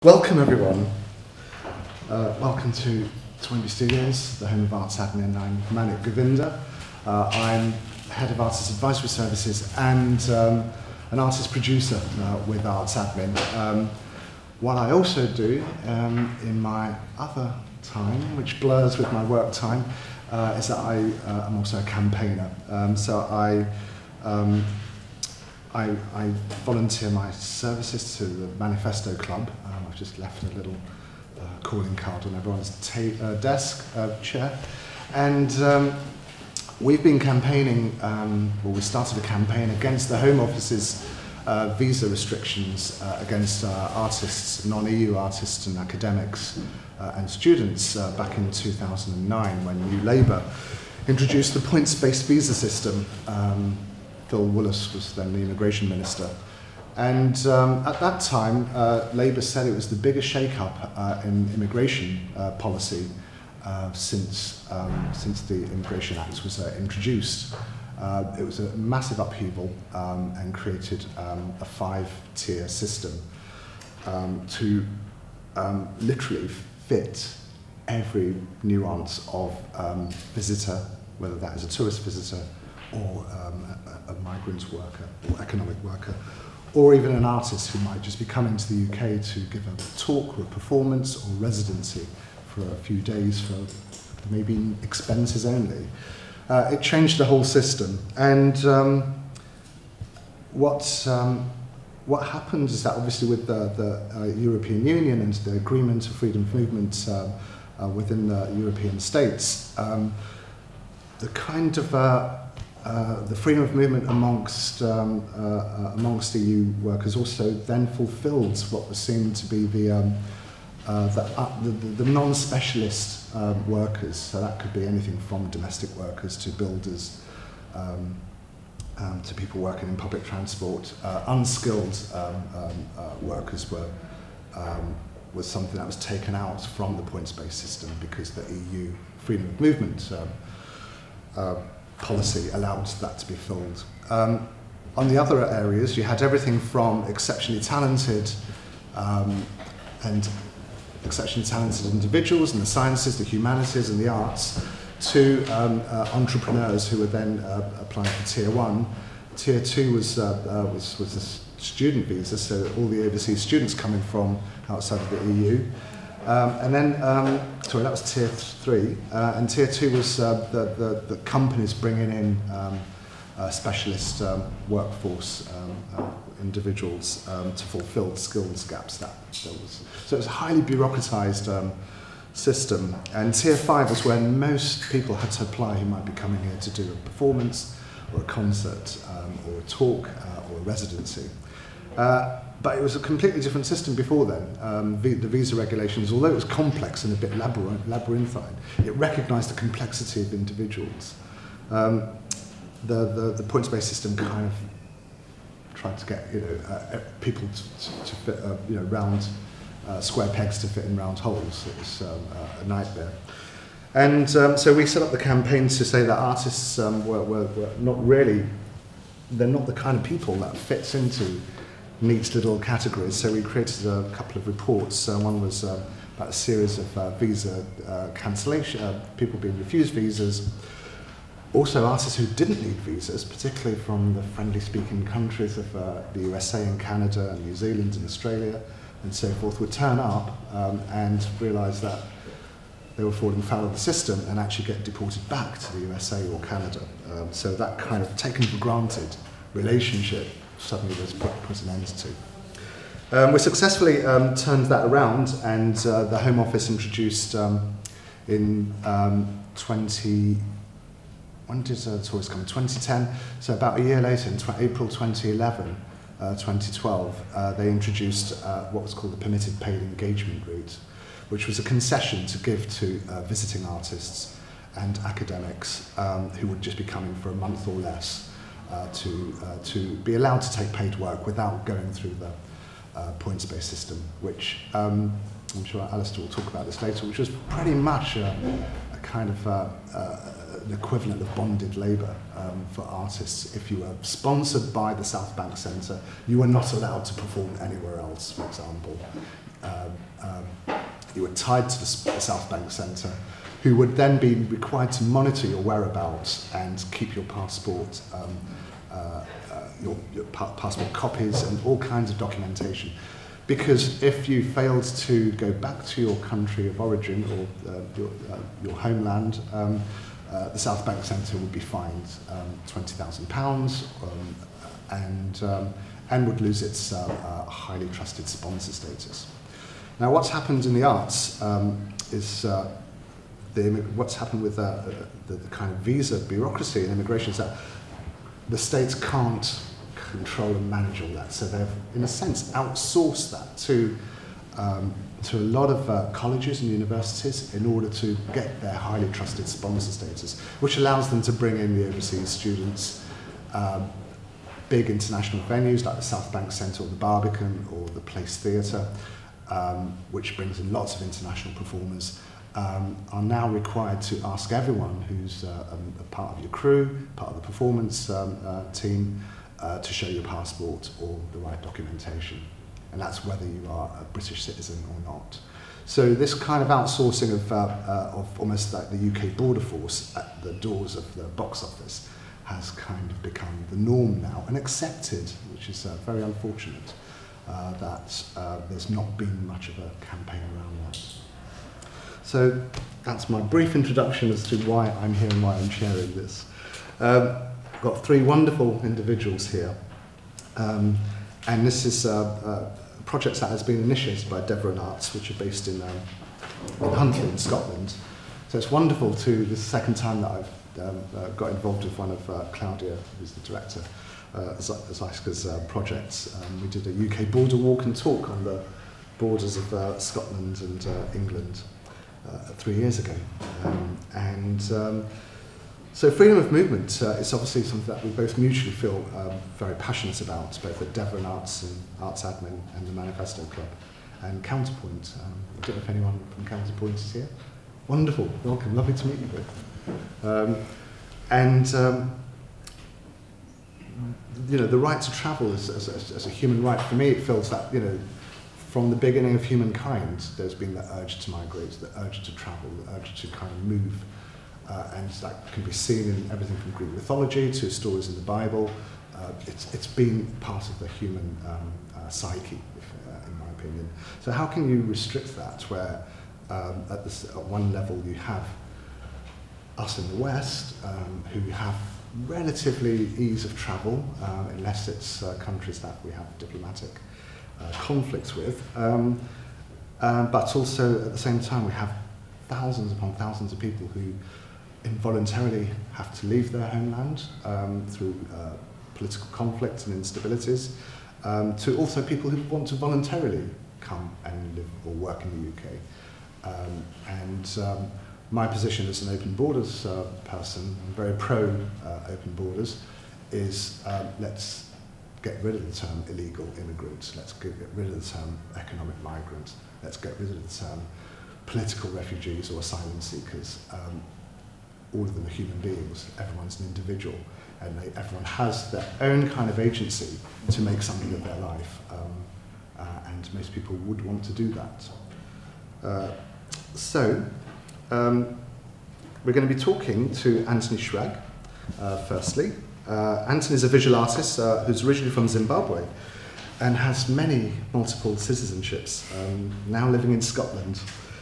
Welcome everyone. Welcome to Toynbee Studios, the home of ArtsAdmin. I'm Manik Govinda. I'm Head of Artist Advisory Services and an artist producer with ArtsAdmin. What I also do in my other time, which blurs with my work time, is that I am also a campaigner. So I volunteer my services to the Manifesto Club. I've just left a little calling card on everyone's desk, chair. And we've been campaigning, we started a campaign against the Home Office's visa restrictions against artists, non-EU artists and academics and students back in 2009 when New Labour introduced the points-based visa system. Phil Willis was then the immigration minister. And at that time, Labour said it was the biggest shake-up in immigration policy since the Immigration Act was introduced. It was a massive upheaval and created a five-tier system to literally fit every nuance of visitor, whether that is a tourist visitor or a migrant worker or economic worker, or even an artist who might just be coming to the UK to give a talk or a performance or residency for a few days for maybe expenses only. It changed the whole system. And what happened is that obviously with the European Union and the agreement of freedom of movement within the European states, the kind of the freedom of movement amongst EU workers also then fulfilled what was seen to be the non-specialist workers. So that could be anything from domestic workers to builders, to people working in public transport. Unskilled workers was something that was taken out from the points-based system because the EU freedom of movement policy allowed that to be filled. On the other areas, you had everything from exceptionally talented individuals in the sciences, the humanities and the arts, to entrepreneurs who were then applying for Tier 1. Tier 2 was a student visa, so all the overseas students coming from outside of the EU. And then, sorry, that was Tier 3, and Tier 2 was the companies bringing in specialist workforce individuals to fulfill skills gaps that there was. So it was a highly bureaucratized system, and Tier 5 was when most people had to apply who might be coming here to do a performance or a concert or a talk or a residency. But it was a completely different system before then. The visa regulations, although it was complex and a bit labyrinthine, it recognised the complexity of individuals. The points-based system kind of tried to get people to fit round square pegs to fit in round holes. It was a nightmare. And so we set up the campaign to say that artists were not really, they're not the kind of people that fits into neat little categories. So we created a couple of reports. One was about a series of visa cancellation, people being refused visas. Also artists who didn't need visas, particularly from the friendly-speaking countries of the USA and Canada and New Zealand and Australia and so forth, would turn up and realise that they were falling foul of the system and actually get deported back to the USA or Canada. So that kind of taken for granted relationship suddenly was put an end to. We successfully turned that around, and the Home Office introduced in when did tourists come? 2010. So about a year later, in April 2011, 2012, they introduced what was called the permitted paid engagement route, which was a concession to give to visiting artists and academics who would just be coming for a month or less to be allowed to take paid work without going through the points-based system, which I'm sure Alistair will talk about this later, which was pretty much a kind of an equivalent of bonded labour for artists. If you were sponsored by the South Bank Centre, you were not allowed to perform anywhere else, for example. you were tied to the South Bank Centre, who would then be required to monitor your whereabouts and keep your passport, your passport copies and all kinds of documentation. Because if you failed to go back to your country of origin or your homeland, the South Bank Centre would be fined £20,000 and would lose its highly trusted sponsor status. Now, what's happened in the arts is what's happened with the kind of visa bureaucracy and immigration is that the states can't control and manage all that. So they've, in a sense, outsourced that to a lot of colleges and universities in order to get their highly trusted sponsor status, which allows them to bring in the overseas students, big international venues like the South Bank Centre or the Barbican or the Place Theatre, which brings in lots of international performers, are now required to ask everyone who's a part of your crew, part of the performance team, to show your passport or the right documentation. And that's whether you are a British citizen or not. So this kind of outsourcing of almost like the UK border force at the doors of the box office has kind of become the norm now and accepted, which is very unfortunate, that there's not been much of a campaign around that. So that's my brief introduction as to why I'm here and why I'm sharing this. I've got three wonderful individuals here, and this is a project that has been initiated by Deborah and Arts, which are based in Huntly in Scotland. So it's wonderful this is the second time that I've got involved with one of Claudia, who's the director, Zyska's projects. We did a UK border walk and talk on the borders of Scotland and England 3 years ago. So freedom of movement is obviously something that we both mutually feel very passionate about, both at Deborah and Arts and ArtsAdmin and the Manifesto Club and Counterpoint. I don't know if anyone from Counterpoint is here. Wonderful, welcome, lovely to meet you both. You know, the right to travel as a human right, for me it feels that, you know, from the beginning of humankind, there's been the urge to migrate, the urge to travel, the urge to kind of move. And that can be seen in everything from Greek mythology to stories in the Bible. It's been part of the human psyche, in my opinion. So how can you restrict that, where at one level you have us in the West, who have relatively ease of travel, unless it's countries that we have diplomatic conflicts with, but also at the same time we have thousands upon thousands of people who involuntarily have to leave their homeland through political conflict and instabilities, to also people who want to voluntarily come and live or work in the UK. My position as an open borders person, I'm very pro open borders, is let's get rid of the term illegal immigrants, let's get rid of the term economic migrants, let's get rid of the term political refugees or asylum seekers. All of them are human beings, everyone's an individual, and everyone has their own kind of agency to make something of their life, and most people would want to do that. We're going to be talking to Anthony Schrag, firstly. Anthony is a visual artist who's originally from Zimbabwe and has multiple citizenships, now living in Scotland.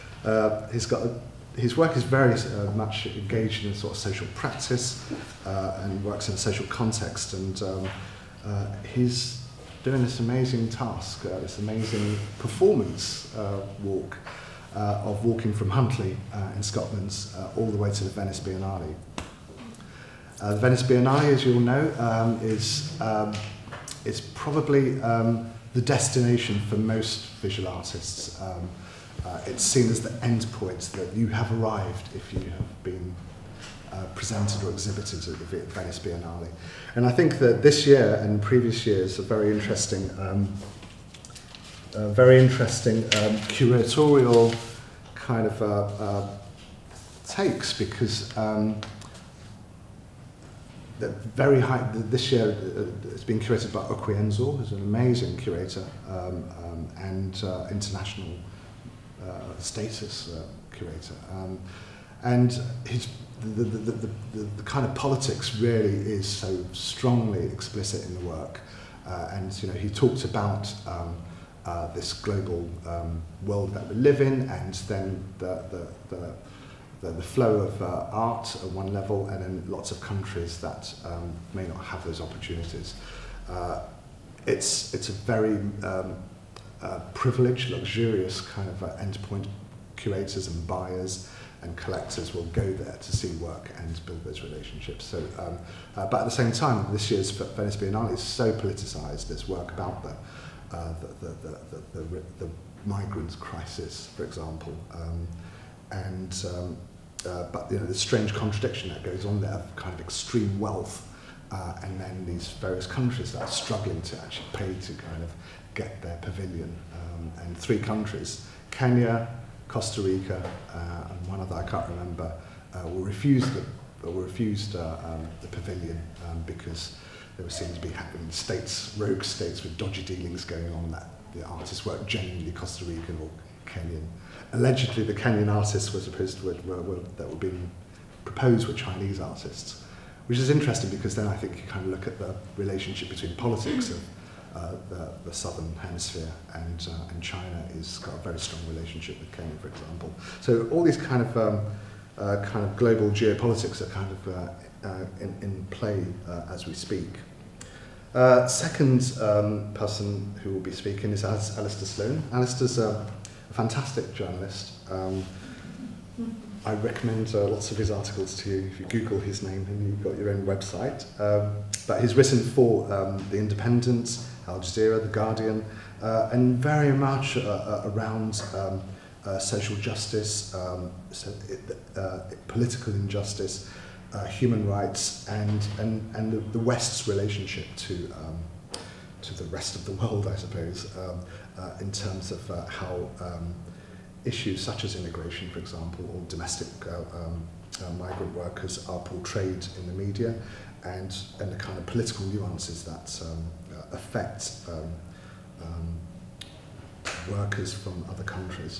His work is very much engaged in a sort of social practice and works in a social context, and he's doing this amazing task, this amazing performance walk of walking from Huntly in Scotland all the way to the Venice Biennale. The Venice Biennale, as you all know, is probably the destination for most visual artists. It's seen as the end point that you have arrived if you have been presented or exhibited at the Venice Biennale. And I think that this year and previous years are very interesting curatorial kind of takes, because this year it's been curated by Okwuenzo, who's an amazing curator and international status curator. And the kind of politics really is so strongly explicit in the work. And he talked about this global world that we live in, and then the flow of art at one level, and then lots of countries that may not have those opportunities. It's a very privileged, luxurious kind of endpoint. Curators and buyers and collectors will go there to see work and build those relationships. So, but at the same time, this year's Venice Biennale is so politicized. There's work about the migrant crisis, for example, but the strange contradiction that goes on there of kind of extreme wealth, and then these various countries that are struggling to actually pay to kind of get their pavilion. And 3 countries, Kenya, Costa Rica, and one other I can't remember, were refused the pavilion because there seemed to be happening rogue states with dodgy dealings going on, that the artists weren't genuinely Costa Rican or Kenyan. Allegedly, the Kenyan artists that were being proposed were Chinese artists, which is interesting because then I think you kind of look at the relationship between politics of the southern hemisphere and China has got a very strong relationship with Kenya, for example. So all these kind of global geopolitics are kind of in play as we speak. Second person who will be speaking is Alistair Sloan. Alistair's a fantastic journalist. I recommend lots of his articles to you. If you Google his name, and you've got your own website. But he's written for The Independent, Al Jazeera, The Guardian, and very much around social justice, political injustice, human rights, and the West's relationship to the rest of the world, I suppose, in terms of how issues such as immigration, for example, or domestic migrant workers are portrayed in the media, and the kind of political nuances that affect workers from other countries.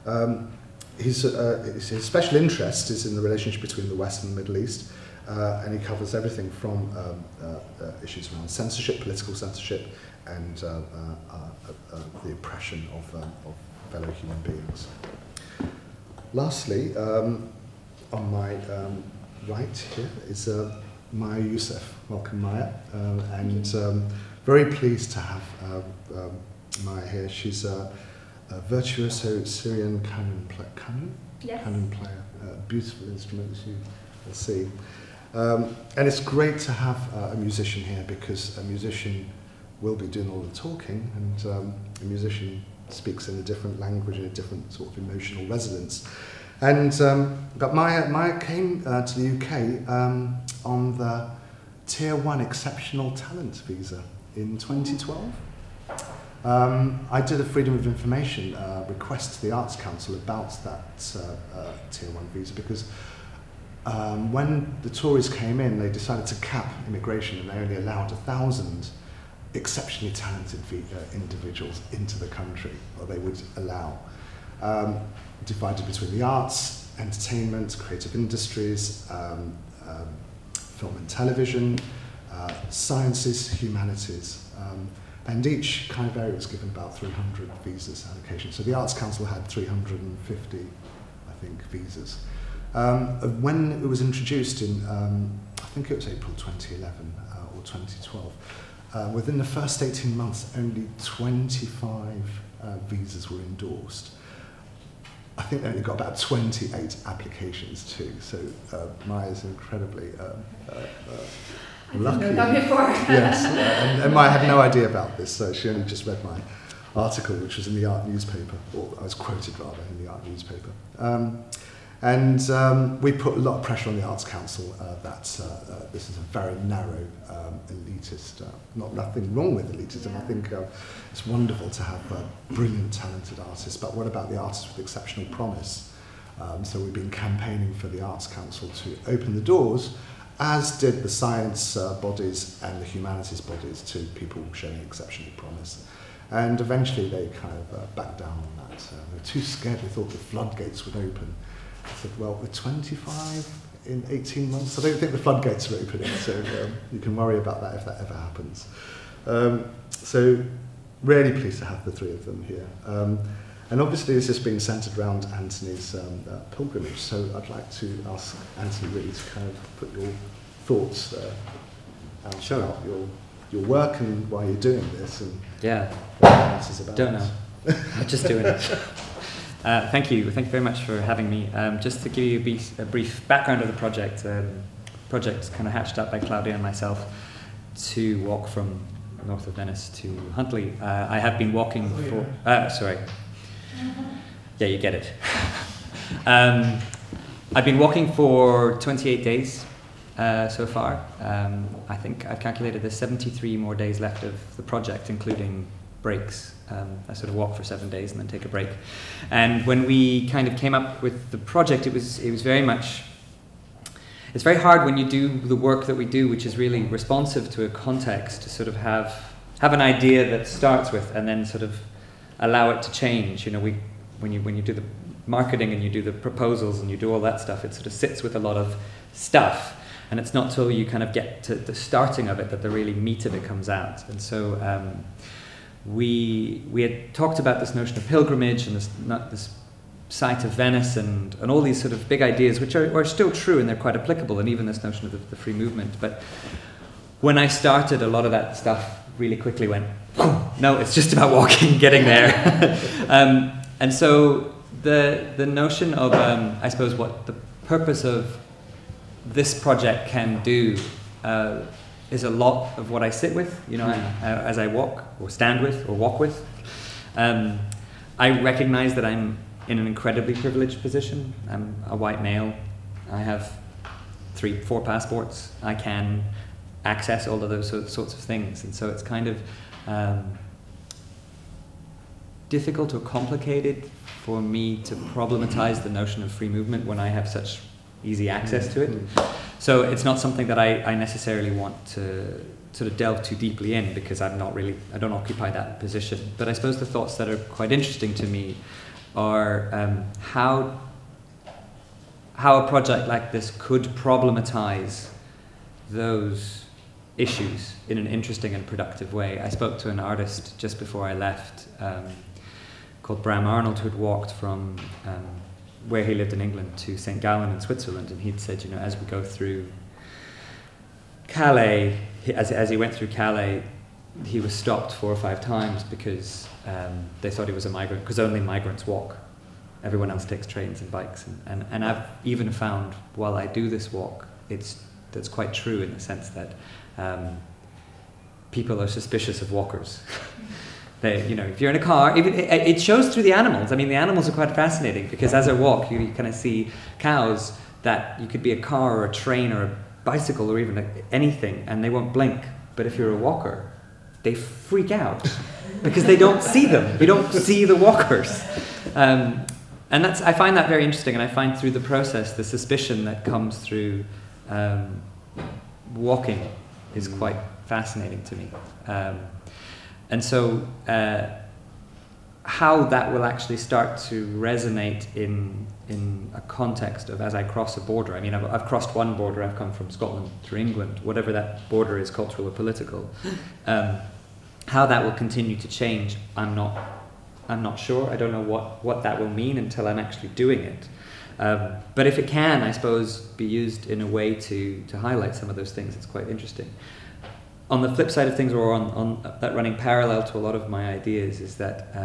His special interest is in the relationship between the West and the Middle East, and he covers everything from issues around censorship, political censorship, and the oppression of fellow human beings. Lastly, on my right here is Maya Youssef. Welcome, Maya, and very pleased to have Maya here. She's a virtuoso Syrian canon player, beautiful instrument, as you will see. And it's great to have a musician here, because a musician will be doing all the talking, and a musician speaks in a different language and a different sort of emotional resonance. And but Maya came to the UK on the Tier 1 Exceptional Talent visa in 2012. I did a Freedom of Information request to the Arts Council about that Tier 1 visa, because when the Tories came in, they decided to cap immigration, and they only allowed 1,000 exceptionally talented individuals into the country, or they would allow, divided between the arts, entertainment, creative industries, film and television, sciences, humanities, and each kind of area was given about 300 visas allocation. So the Arts Council had 350, I think, visas. When it was introduced in, I think it was April 2011 or 2012, within the first 18 months, only 25 visas were endorsed. I think they only got about 28 applications too, so Maya's incredibly lucky. I've known that before. Yes, and Maya had no idea about this, so she only just read my article, which was in the art newspaper, or I was quoted rather in the art newspaper. And we put a lot of pressure on the Arts Council that this is a very narrow, elitist, nothing wrong with elitism. Yeah. I think it's wonderful to have brilliant, talented artists, but what about the artists with exceptional promise? So we've been campaigning for the Arts Council to open the doors, as did the science bodies and the humanities bodies, to people showing exceptional promise. And eventually they kind of backed down on that. They were too scared, they thought the floodgates would open. I said, well, we're 25 in 18 months. I don't think the floodgates are opening, so you can worry about that if that ever happens. So really pleased to have the three of them here. And obviously this has been centred around Anthony's pilgrimage, so I'd like to ask Anthony really to kind of put your thoughts out about your work and why you're doing this and what this is about. Don't know. I'm just doing it. Thank you very much for having me. Just to give you a brief background of the project, project's kind of hatched up by Claudia and myself to walk from north of Venice to Huntley. I have been walking for... sorry. Yeah, you get it. I've been walking for 28 days so far. I think I've calculated there's 73 more days left of the project, including breaks. I sort of walk for 7 days and then take a break. And when we kind of came up with the project, it was very much... It's very hard when you do the work that we do, which is really responsive to a context, to sort of have an idea that starts with and then sort of allow it to change. You know, when you do the marketing and you do the proposals and you do all that stuff, it sort of sits with a lot of stuff, and it's not till you kind of get to the starting of it that the really meat of it comes out. And so we had talked about this notion of pilgrimage and this site of Venice and all these sort of big ideas, which are still true and they're quite applicable, and even this notion of the free movement. But when I started, a lot of that stuff really quickly went, no, it's just about walking, getting there. And so the notion of, I suppose, what the purpose of this project can do is a lot of what I sit with, you know, as I walk or stand with or walk with. I recognize that I'm in an incredibly privileged position. I'm a white male. I have 3-4 passports. I can access all of those sorts of things, and so it's kind of difficult or complicated for me to problematize the notion of free movement when I have such easy access to it. So it's not something that I necessarily want to sort of delve too deeply in, because I don't occupy that position. But I suppose the thoughts that are quite interesting to me are how a project like this could problematize those issues in an interesting and productive way. I spoke to an artist just before I left called Bram Arnold, who had walked from where he lived in England to St. Gallen in Switzerland, and he'd said, you know, as we go through Calais, as he went through Calais, he was stopped 4 or 5 times because they thought he was a migrant, because only migrants walk. Everyone else takes trains and bikes. And I've even found, while I do this walk, that's quite true in the sense that people are suspicious of walkers. You know, if you're in a car, it shows through the animals. I mean, the animals are quite fascinating, because as I walk, you kind of see cows that you could be a car or a train or a bicycle or even anything, and they won't blink. But if you're a walker, they freak out because they don't see them. You don't see the walkers. And I find that very interesting, and I find through the process the suspicion that comes through walking is quite fascinating to me. And so how that will actually start to resonate in a context of as I cross a border. I mean, I've crossed one border, I've come from Scotland to England, whatever that border is, cultural or political. How that will continue to change, I'm not sure. I don't know what that will mean until I'm actually doing it. But if it can, I suppose, be used in a way to highlight some of those things, it's quite interesting. On the flip side of things, or on that running parallel to a lot of my ideas, is that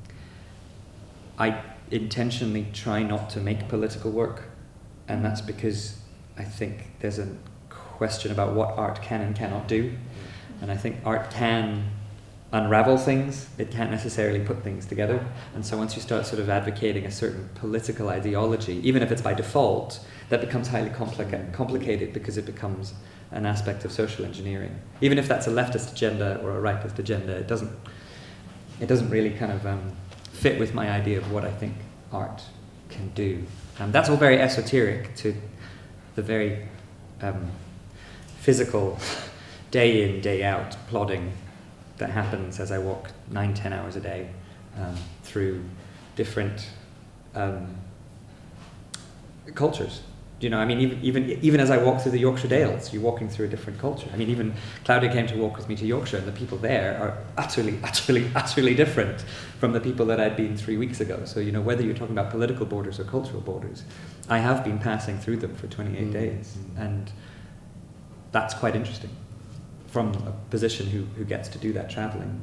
I intentionally try not to make political work, and that's because I think there's a question about what art can and cannot do, and I think art can unravel things, it can't necessarily put things together. And so once you start sort of advocating a certain political ideology, even if it's by default, that becomes highly complicated because it becomes an aspect of social engineering. Even if that's a leftist agenda or a rightist agenda, it doesn't really kind of fit with my idea of what I think art can do. That's all very esoteric to the very physical, day in, day out, plodding that happens as I walk 9-10 hours a day through different cultures. You know, I mean, even as I walk through the Yorkshire Dales, you're walking through a different culture. I mean, even Claudia came to walk with me to Yorkshire, and the people there are utterly different from the people that I'd been 3 weeks ago. So, you know, whether you're talking about political borders or cultural borders, I have been passing through them for 28 days, and that's quite interesting from a position who gets to do that travelling.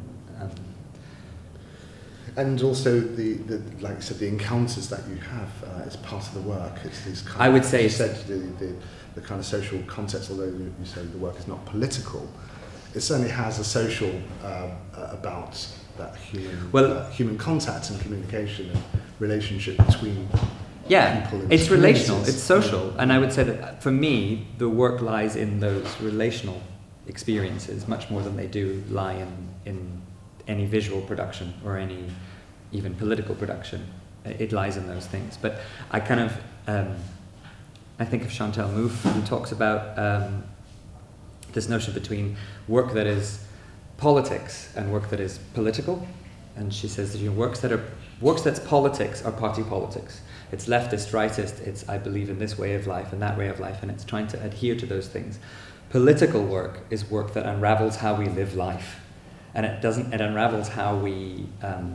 And also the like you said, the encounters that you have as part of the work. It's these kind I would say you said the kind of social context. Although you say the work is not political, it certainly has a social about that human contact and communication and relationship between people. It's relational, it's social, and I would say that for me, the work lies in those relational experiences much more than they do lie in any visual production or any even political production. It lies in those things. But I kind of, I think of Chantal Mouffe, who talks about this notion between work that is politics and work that is political. And she says that, you know, works that's politics are party politics. It's leftist, rightist, it's I believe in this way of life and that way of life, and it's trying to adhere to those things. Political work is work that unravels how we live life. And it unravels how we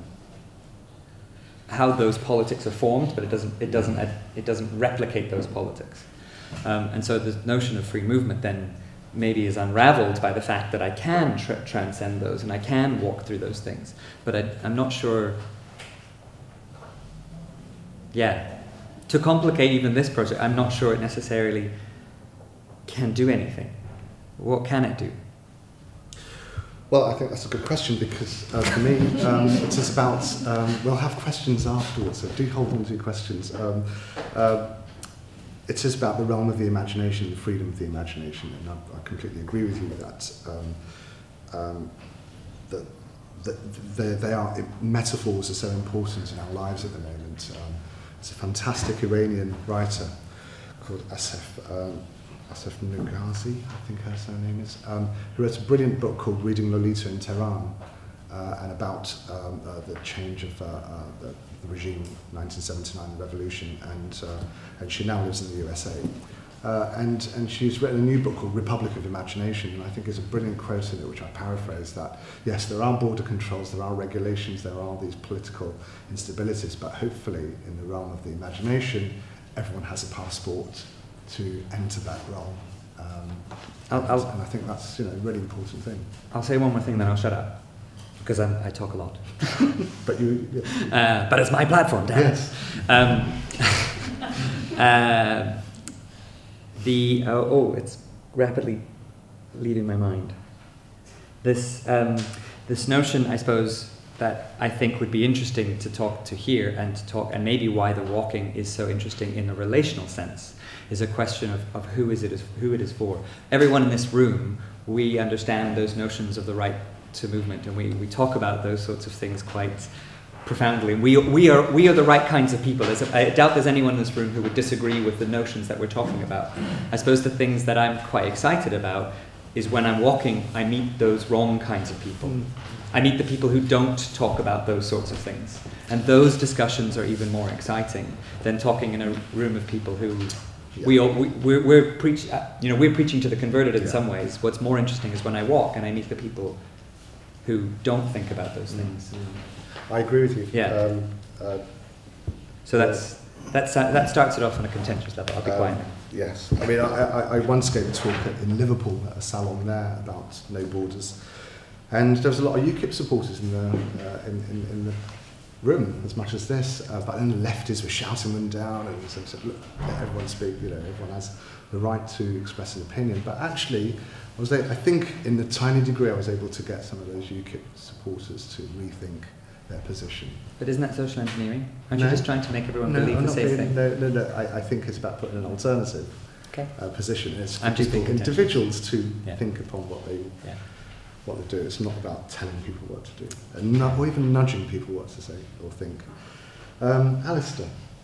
how those politics are formed, but it doesn't replicate those politics. And so the notion of free movement then maybe is unraveled by the fact that I can transcend those and I can walk through those things. But I'm not sure. Yeah, to complicate even this project, I'm not sure it necessarily can do anything. What can it do? Well, I think that's a good question because for me, it is about, we'll have questions afterwards, so do hold on to your questions. It is about the realm of the imagination, the freedom of the imagination, and I completely agree with you that they are, metaphors are so important in our lives at the moment. There's a fantastic Iranian writer called Asif Nagazi, I think her surname is, who wrote a brilliant book called Reading Lolita in Tehran, and about the change of the regime, 1979, the revolution, and she now lives in the USA. And she's written a new book called Republic of Imagination, and I think there's a brilliant quote in it, which I paraphrase, that yes, there are border controls, there are regulations, there are these political instabilities, but hopefully in the realm of the imagination, everyone has a passport to enter that realm. And I think that's, you know, a really important thing. I'll say one more thing, then I'll shut up, because I talk a lot. But but it's my platform, damn it. Yes. It's rapidly leaving my mind. This notion, I suppose, that I think would be interesting to talk to here and maybe why the walking is so interesting in a relational sense, is a question of who it is for. Everyone in this room, we understand those notions of the right to movement, and we talk about those sorts of things quite profoundly. We are the right kinds of people. I doubt there's anyone in this room who would disagree with the notions that we're talking about. I suppose the things that I'm quite excited about is when I'm walking, I meet those wrong kinds of people. I meet the people who don't talk about those sorts of things. And those discussions are even more exciting than talking in a room of people who we're preaching to the converted in some ways. What's more interesting is when I walk and I meet the people who don't think about those things. I agree with you. Yeah. So that starts it off on a contentious level. I'll be quiet now. Yes. I mean, I once gave a talk in Liverpool at a salon there about no borders, and there was a lot of UKIP supporters in the room as much as this, but then the lefties were shouting them down and said, look, let everyone speak. You know, everyone has the right to express an opinion. But actually, I think in the tiny degree I was able to get some of those UKIP supporters to rethink their position. But isn't that social engineering? Aren't you just trying to make everyone believe the same thing? No. I think it's about putting an alternative position. It's for people, individuals to think upon what they do. It's not about telling people what to do, or even nudging people what to say or think. Alistair.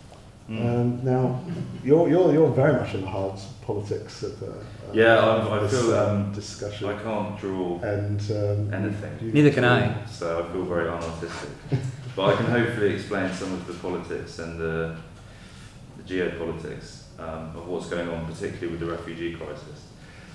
Now, you're very much in the heart of politics of I this, feel discussion. I can't draw And anything. Neither can I. So I feel very unartistic. But I can hopefully explain some of the politics and the geopolitics of what's going on, particularly with the refugee crisis.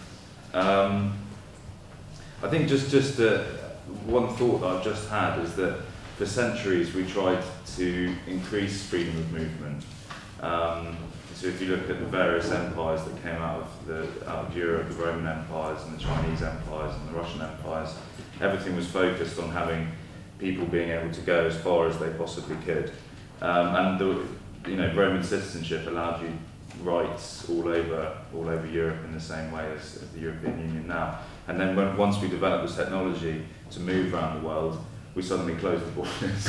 I think just one thought that I've just had is that for centuries we tried to increase freedom of movement. So if you look at the various empires that came out of Europe, the Roman empires and the Chinese empires and the Russian empires, everything was focused on having people being able to go as far as they possibly could. And Roman citizenship allowed you rights all over Europe in the same way as the European Union now. And then once we developed this technology to move around the world, we suddenly closed the borders.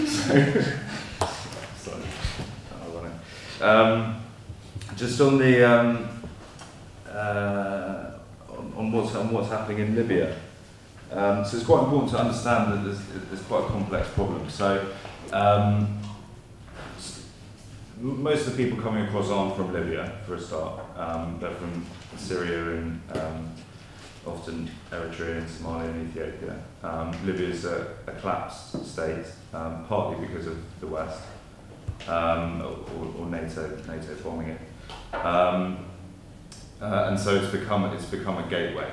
Sorry, ironic. Just on the on what's happening in Libya. So it's quite important to understand that there's quite a complex problem. So most of the people coming across aren't from Libya, for a start. They're from Syria and often Eritrea and Somalia and Ethiopia. Libya is a collapsed state, partly because of the West or NATO bombing it, and so it's become a gateway.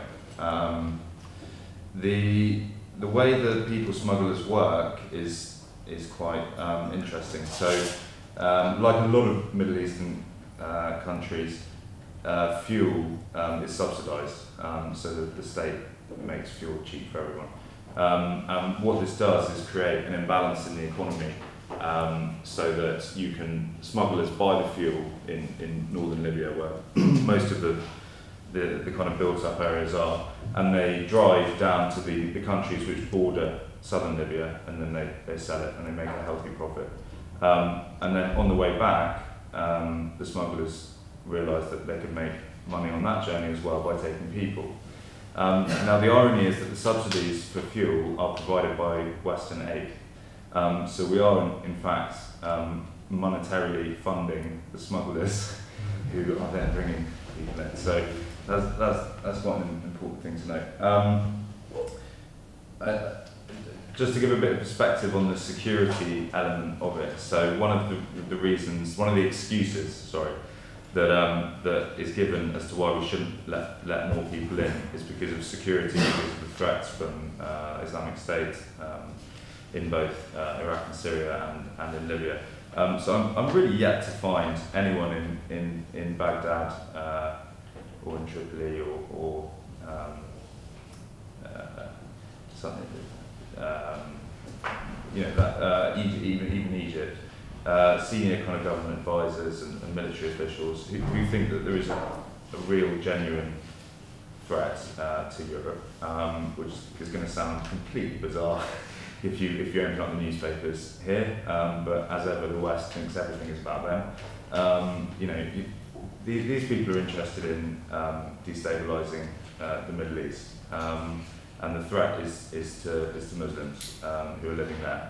The way that people smugglers work is quite interesting. So, like a lot of Middle Eastern countries, fuel is subsidised, so that the state makes fuel cheap for everyone. And what this does is create an imbalance in the economy, so that smugglers buy the fuel in northern Libya, where most of the kind of built up areas are, and they drive down to the countries which border southern Libya, and then they sell it and they make a healthy profit. And then on the way back, the smugglers realised that they could make money on that journey as well by taking people. Now the irony is that the subsidies for fuel are provided by Western aid. So we are in fact monetarily funding the smugglers who are then bringing people in. So that's quite an important thing to know. Just to give a bit of perspective on the security element of it. So one of the excuses, that is given as to why we shouldn't let more people in is because of security, because of the threats from Islamic State in both Iraq and Syria and in Libya. So I'm really yet to find anyone in Baghdad or in Tripoli or something. Even Egypt, senior kind of government advisors and military officials who think that there is a real, genuine threat to Europe, which is going to sound completely bizarre if you open up the newspapers here. But as ever, the West thinks everything is about them. These people are interested in destabilising the Middle East. And the threat is to Muslims who are living there.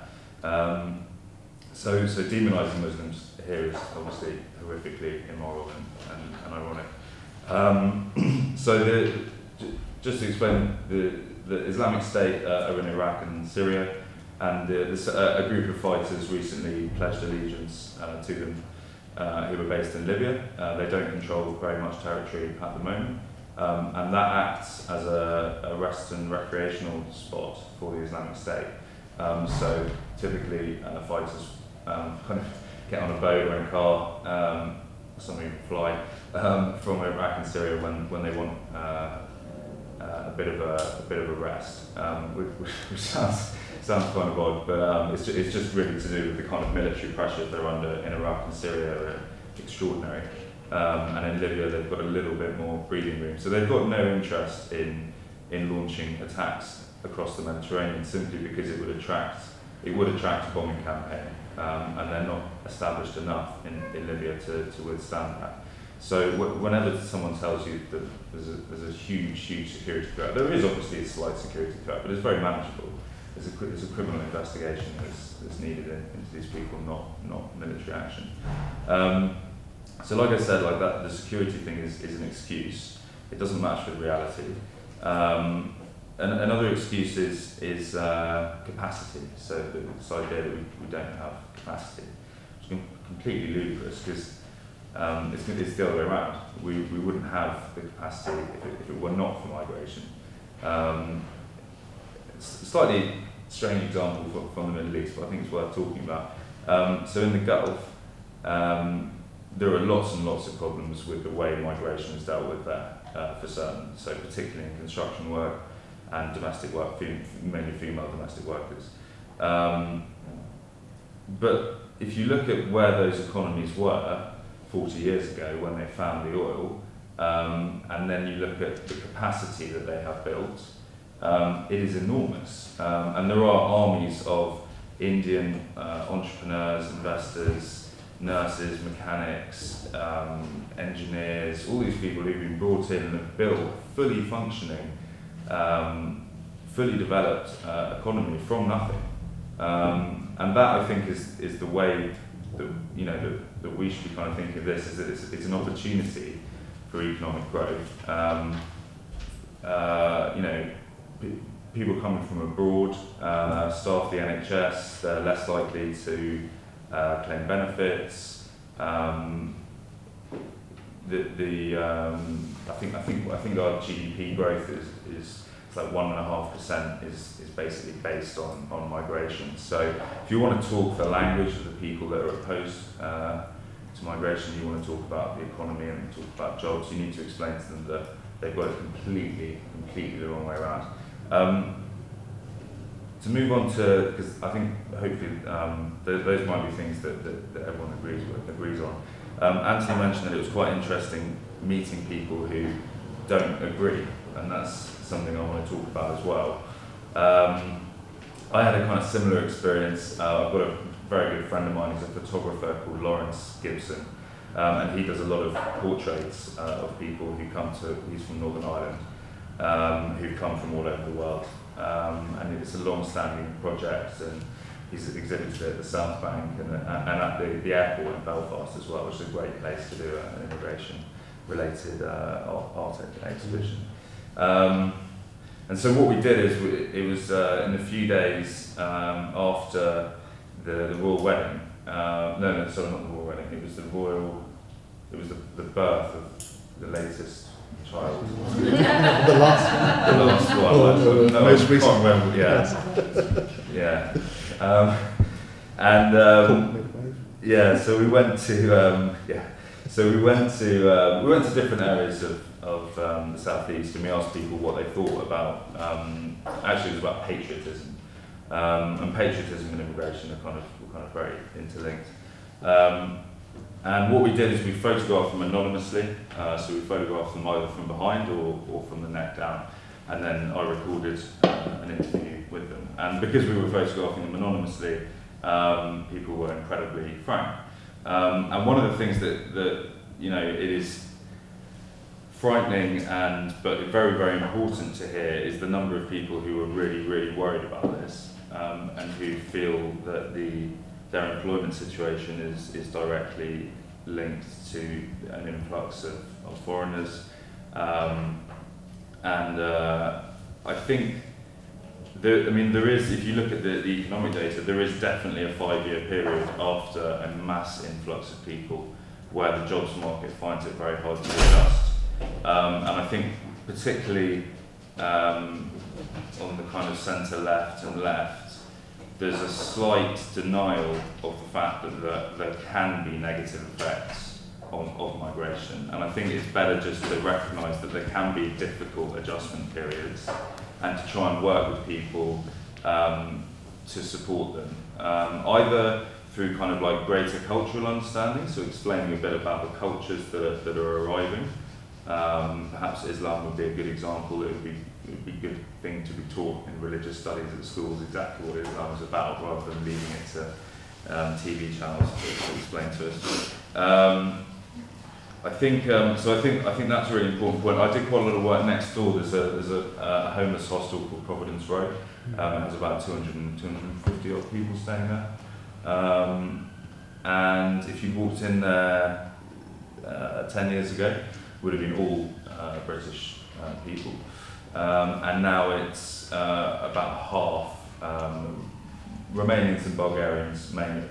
So demonising Muslims here is obviously horrifically immoral and ironic. Just to explain, the Islamic State are in Iraq and Syria, and a group of fighters recently pledged allegiance to them who are based in Libya. They don't control very much territory at the moment. And that acts as a rest and recreational spot for the Islamic State. So typically fighters kind of get on a boat or in a car, some even fly, from Iraq and Syria when they want a bit of a rest, which sounds kind of odd, but it's just really to do with the kind of military pressures they're under in Iraq and Syria are extraordinary. And in Libya they've got a little bit more breathing room. So they've got no interest in launching attacks across the Mediterranean simply because it would attract a bombing campaign, and they're not established enough in Libya to withstand that. So whenever someone tells you that there's a huge security threat, there is obviously a slight security threat, but it's very manageable. There's a criminal investigation that's needed into these people, not military action. So like I said, like that, the security thing is an excuse. It doesn't match with reality. And another excuse is capacity. So this idea that we don't have capacity, which is completely ludicrous, because it's the other way around. We wouldn't have the capacity if it were not for migration. It's a slightly strange example from the Middle East, but I think it's worth talking about. So in the Gulf, there are lots and lots of problems with the way migration is dealt with there, for certain. So particularly in construction work and domestic work, mainly female domestic workers. But if you look at where those economies were 40 years ago when they found the oil, and then you look at the capacity that they have built, it is enormous. And there are armies of Indian entrepreneurs, investors, nurses, mechanics, engineers, all these people who've been brought in and have built fully functioning, fully developed economy from nothing. And that, I think, is the way that, you know, that we should be kind of thinking of this, is that it's an opportunity for economic growth. You know, people coming from abroad, staff the NHS, they're less likely to claim benefits. I think our GDP growth is like 1.5% is basically based on migration. So if you want to talk the language of the people that are opposed to migration, you want to talk about the economy and talk about jobs, you need to explain to them that they've got it completely the wrong way around. To move on to, because I think hopefully those might be things that everyone agrees on. Anthony mentioned that it was quite interesting meeting people who don't agree, and that's something I want to talk about as well. I had a kind of similar experience. I've got a very good friend of mine who's a photographer called Lawrence Gibson, and he does a lot of portraits of people who come to, he's from Northern Ireland, who come from all over the world. And it's a long-standing project, and he's exhibited it at the South Bank and at the airport in Belfast as well, which is a great place to do an immigration-related art exhibition. And so what we did is, it was in the few days after the royal wedding, no, sorry, not the royal wedding, it was the birth of the latest child. The last one. Oh, no, most recent. Remember, yeah. Yeah. So we went to we went to different areas of the southeast, and we asked people what they thought about. Actually, it was about patriotism, and patriotism and immigration are kind of very interlinked. And what we did is we photographed them anonymously, so we photographed them either from behind or from the neck down, and then I recorded an interview with them. And because we were photographing them anonymously, people were incredibly frank. And one of the things that you know, it is frightening but very, very important to hear is the number of people who are really, really worried about this, and who feel that their employment situation is directly linked to an influx of foreigners. I think there is, if you look at the economic data, there is definitely a 5-year period after a mass influx of people where the jobs market finds it very hard to adjust. And I think particularly on the kind of centre left and left, there's a slight denial of the fact that there can be negative effects of migration. And I think it's better just to recognise that there can be difficult adjustment periods, and to try and work with people to support them. Either through kind of like greater cultural understanding, so explaining a bit about the cultures that are arriving. Perhaps Islam would be a good example. It would be a good thing to be taught in religious studies at schools, exactly what Islam is about, rather than leaving it to TV channels to explain to us. I think that's a really important point. I did quite a lot of work next door. There's a homeless hostel called Providence Road. It has about 250 odd people staying there. and if you walked in there 10 years ago, would have been all British people. And now it's about half Romanians and Bulgarians mainly.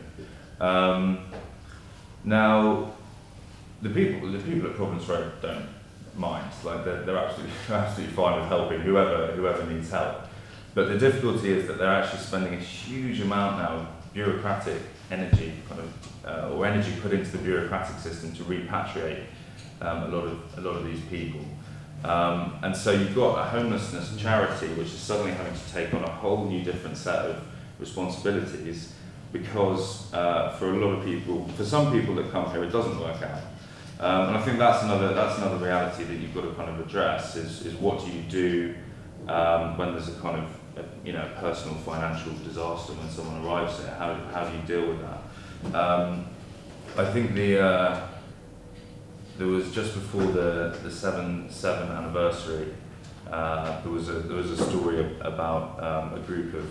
Now, the people at Providence Road don't mind. Like they're absolutely fine with helping whoever needs help. But the difficulty is that they're actually spending a huge amount now of bureaucratic energy, or energy put into the bureaucratic system to repatriate a lot of these people. And so you've got a homelessness charity which is suddenly having to take on a whole new different set of responsibilities, because for a lot of people, for some people that come here, it doesn't work out. And I think that's another reality that you've got to kind of address is what do you do when there's a kind of personal financial disaster when someone arrives here? How do you deal with that? I think there was just before the 7/7 anniversary, there was a story about a group of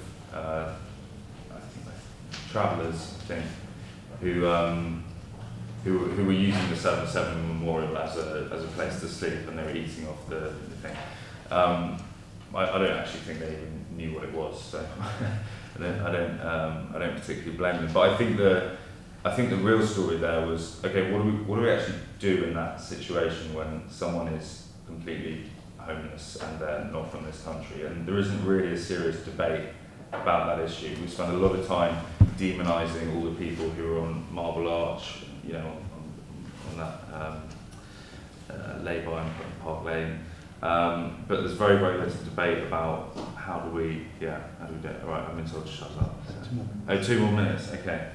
travellers, I think, who were using the 7/7 memorial as a place to sleep, and they were eating off the thing. I don't actually think they even knew what it was, so I don't particularly blame them. But I think the real story there was, okay, what do we actually do in that situation when someone is completely homeless and they're not from this country? And there isn't really a serious debate about that issue. We spend a lot of time demonising all the people who are on Marble Arch, on that lay-by in Park Lane. But there's very, very little debate about how do we do it. All right, I've been told to shut up. So. 2 more minutes, okay.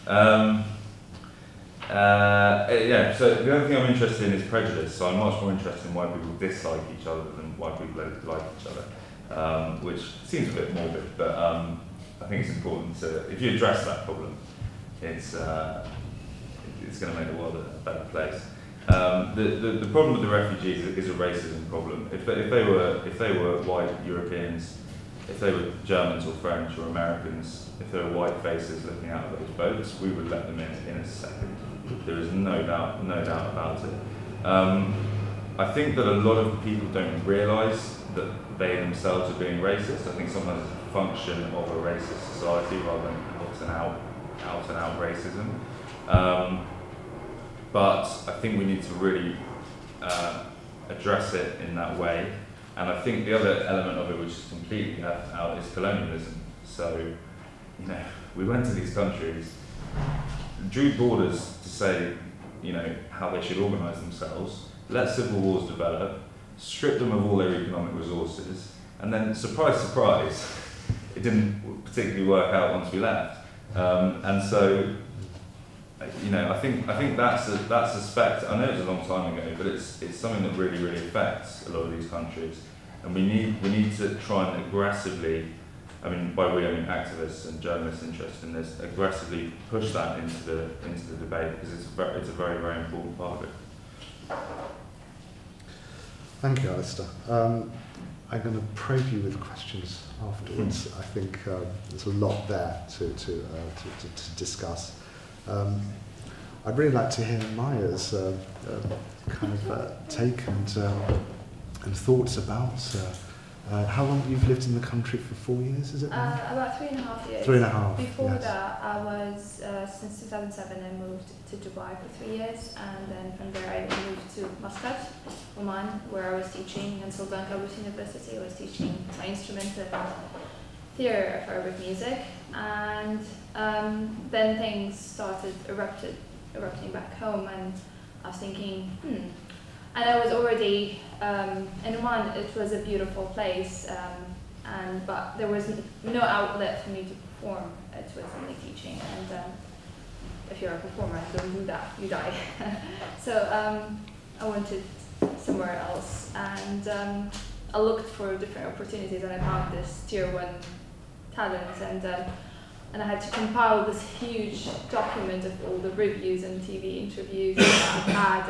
So the other thing I'm interested in is prejudice. So I'm much more interested in why people dislike each other than why people like each other, which seems a bit morbid, but I think it's important to, if you address that problem, it's going to make the world a better place. The problem with the refugees is a racism problem. If they were white Europeans, if they were Germans or French or Americans, if there were white faces looking out of those boats, we would let them in a second. There is no doubt about it. I think that a lot of people don't realise that they themselves are being racist. I think sometimes it's a function of a racist society rather than out and out racism. But I think we need to really address it in that way. And I think the other element of it which is completely left out is colonialism. So, we went to these countries, drew borders to say, how they should organise themselves, let civil wars develop, strip them of all their economic resources, and then, surprise, surprise, it didn't particularly work out once we left. And so, I think that's a spect. I know it was a long time ago, but it's something that really, really affects a lot of these countries, and we need to try and aggressively, by we I mean activists and journalists interested in this, aggressively push that into the debate, because it's a very, very important part of it. Thank you, Alistair. I'm going to probe you with questions afterwards. I think there's a lot there to discuss. I'd really like to hear Maya's take and thoughts about how long you've lived in the country for 4 years, is it? About 3.5 years. 3.5. Before yes. that, I was since 2007 I moved to Dubai for 3 years, and then from there I moved to Muscat, Oman, where I was teaching in Sultan Qaboos University. I was teaching my instrument and theory of Arabic music, and then things started erupting back home, and I was thinking, and I was already in Oman. It was a beautiful place, but there was no outlet for me to perform. It was only teaching, and if you're a performer, don't do that, you die. So I wanted somewhere else, and I looked for different opportunities, and I found this Tier 1 talent, and I had to compile this huge document of all the reviews and TV interviews that I've had,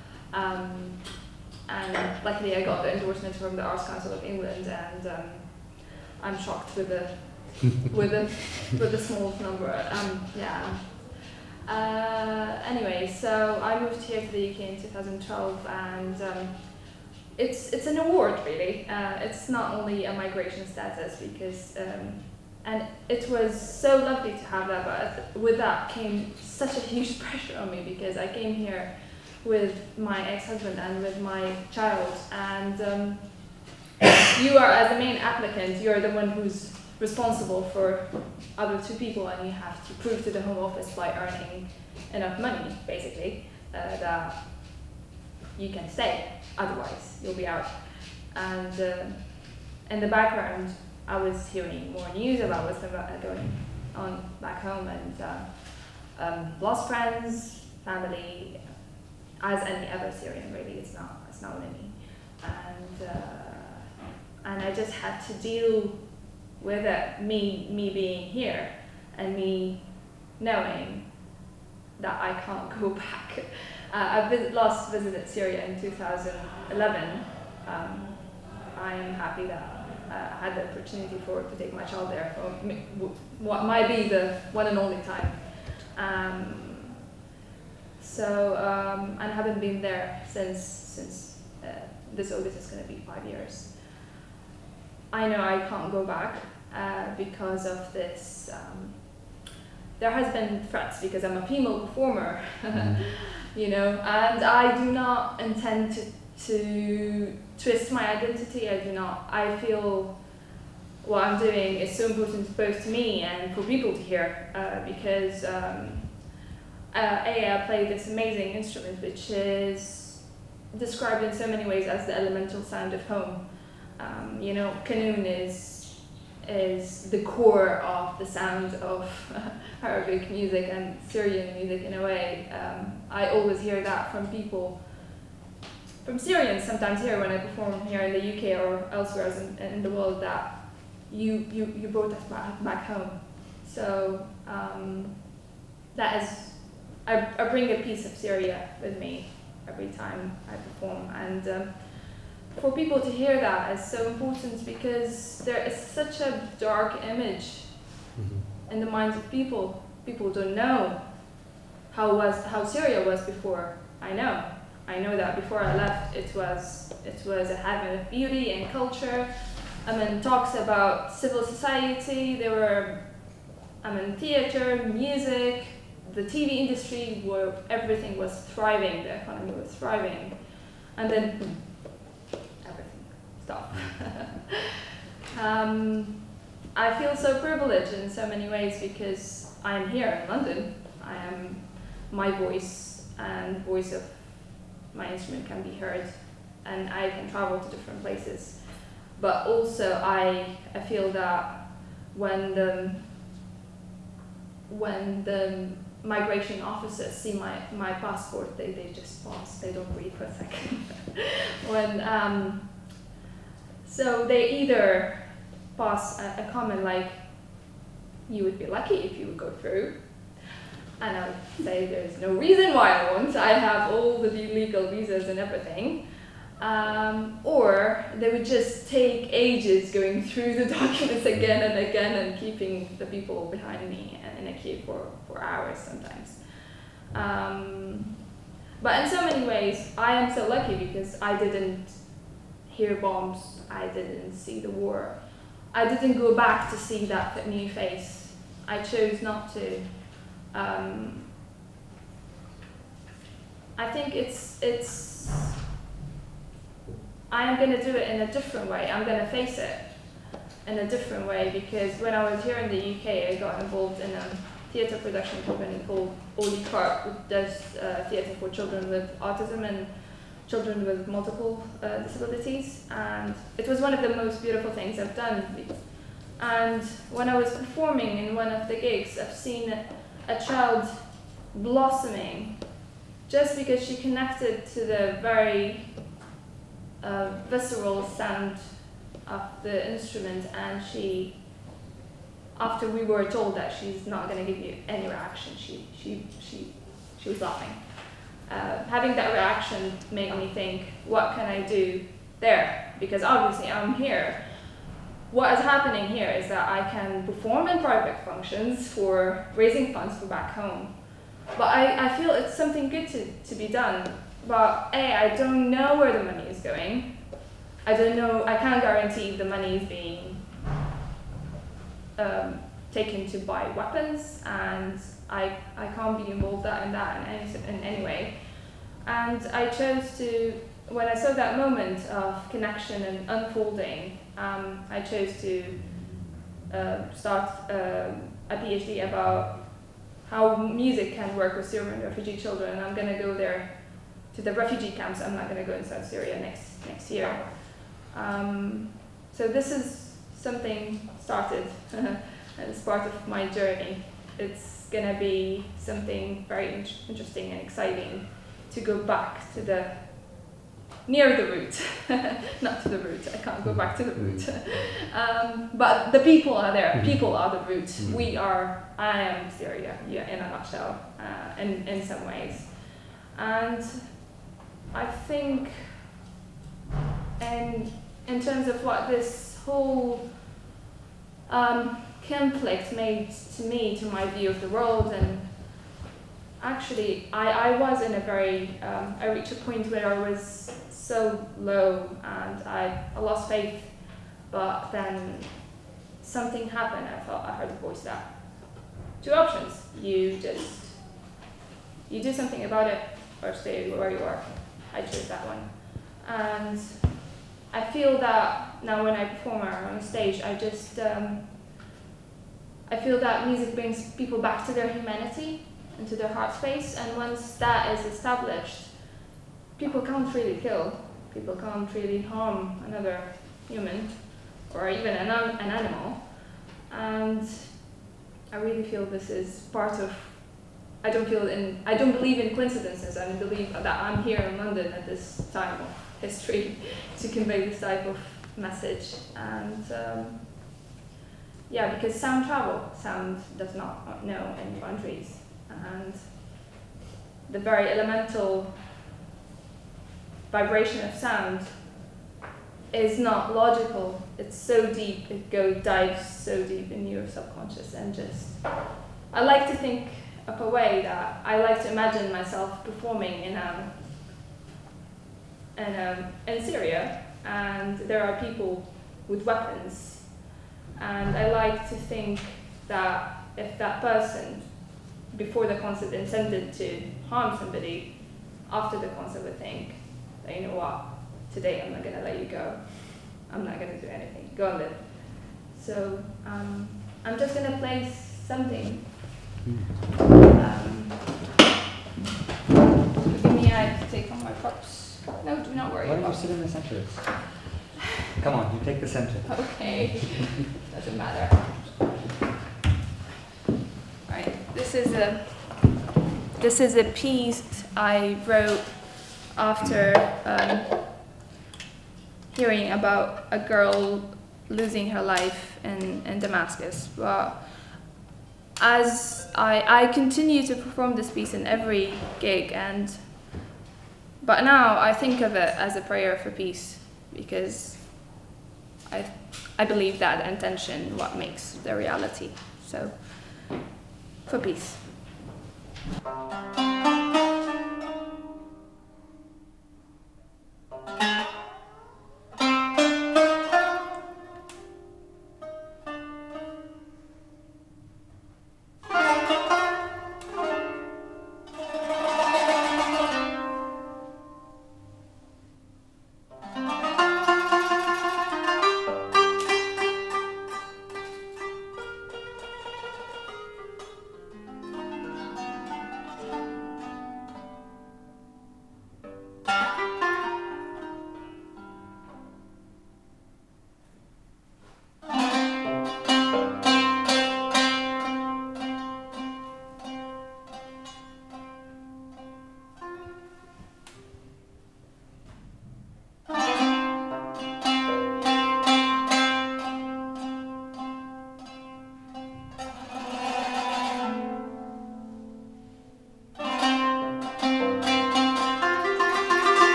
and luckily I got the endorsement from the Arts Council of England, and I'm shocked with the small number. Anyway, so I moved here to the UK in 2012, and it's an award, really. It's not only a migration status, because and it was so lovely to have that, but with that came such a huge pressure on me, because I came here with my ex-husband and with my child, and you are, as the main applicant, you're the one who's responsible for other two people, and you have to prove to the Home Office by earning enough money, basically, that you can stay, otherwise you'll be out. And in the background, I was hearing more news about what's going on back home, and lost friends, family, as any other Syrian, really. It's not only me. And I just had to deal with it, me being here, and me knowing that I can't go back. I last visited Syria in 2011. I am happy that I had the opportunity to take my child there for what might be the one and only time. And I haven't been there since this August is going to be 5 years. I know I can't go back because of this. There has been threats because I'm a female performer, you know, and I do not intend to twist my identity. I feel what I'm doing is so important both to me and for people to hear, because I play this amazing instrument which is described in so many ways as the elemental sound of home. You know, Qanun is the core of the sound of Arabic music and Syrian music in a way. I always hear that from people, from Syrians sometimes here when I perform here in the UK or elsewhere in the world, that you brought us back home. So that is, I bring a piece of Syria with me every time I perform, and for people to hear that is so important, because there is such a dark image in the minds of people. People don't know how Syria was before. I know that before I left, it was a heaven of beauty and culture. Talks about civil society. There were, theater, music, the TV industry, where everything was thriving. The economy was thriving, and then stop. I feel so privileged in so many ways, because I am here in London. I am, my voice and voice of my instrument can be heard, and I can travel to different places. But also I feel that when the migration officers see my passport, they just pause. They don't read for a second. So they either pass a comment like, "You would be lucky if you would go through," and I would say there's no reason why I won't. I have all the legal visas and everything. Or they would just take ages going through the documents again and again, and keeping the people behind me in a queue for hours sometimes. But in so many ways, I am so lucky, because I didn't hear bombs, I didn't see the war, I didn't go back to see that new face. I chose not to. I think I am going to do it in a different way. I'm going to face it in a different way, because when I was here in the UK, I got involved in a theatre production company called Oli Carp, which does theatre for children with autism and children with multiple disabilities, and it was one of the most beautiful things I've done. And when I was performing in one of the gigs, I've seen a child blossoming just because she connected to the very visceral sound of the instrument, and she, after we were told that she's not going to give you any reaction, she was laughing. Having that reaction made me think, what can I do there? Because obviously I'm here. What is happening here is that I can perform in private functions for raising funds for back home, But I feel it's something good to be done. But I don't know where the money is going. I don't know, I can't guarantee if the money is being taken to buy weapons, and I can't be involved in that in any way. And I chose to, when I saw that moment of connection and unfolding, I chose to start a PhD about how music can work with Syrian refugee children. And I'm going to go there to the refugee camps. I'm not going to go inside Syria next year. So this is something started as part of my journey. It's going to be something very interesting and exciting to go back to the near the root, not to the root. I can't go back to the root. But the people are there. People are the root. I am Syria, yeah, in a nutshell, in some ways. And I think, in terms of what this whole conflict made to me, to my view of the world, and actually, I was in a very, I reached a point where I was so low and I lost faith, but then something happened. I heard a voice that, two options, you do something about it or stay where you are. I chose that one. And I feel that now when I perform on stage, I feel that music brings people back to their humanity, into their heart space, and once that is established, people can't really kill, people can't really harm another human, or even an animal, and I really feel this is part of, I don't believe in coincidences. I believe that I'm here in London at this time of history to convey this type of message, and yeah, because sound does not know any boundaries. And the very elemental vibration of sound is not logical. It's so deep, dives so deep in your subconscious, and just, I like to think of a way that I like to imagine myself performing in Syria, and there are people with weapons, and I like to think that if that person before the concert intended to harm somebody, after the concert would think, you know what, today I'm not going to let you go. I'm not going to do anything. Go and live. So I'm just going to play something. Forgive me, I have to take on my props. No, do not worry. Why don't you sit in the center? Come on, you take the center. Okay. Doesn't matter. This is a piece I wrote after hearing about a girl losing her life in Damascus. But as I continue to perform this piece in every gig, but now I think of it as a prayer for peace, because I believe that intention what makes the reality. So, for peace.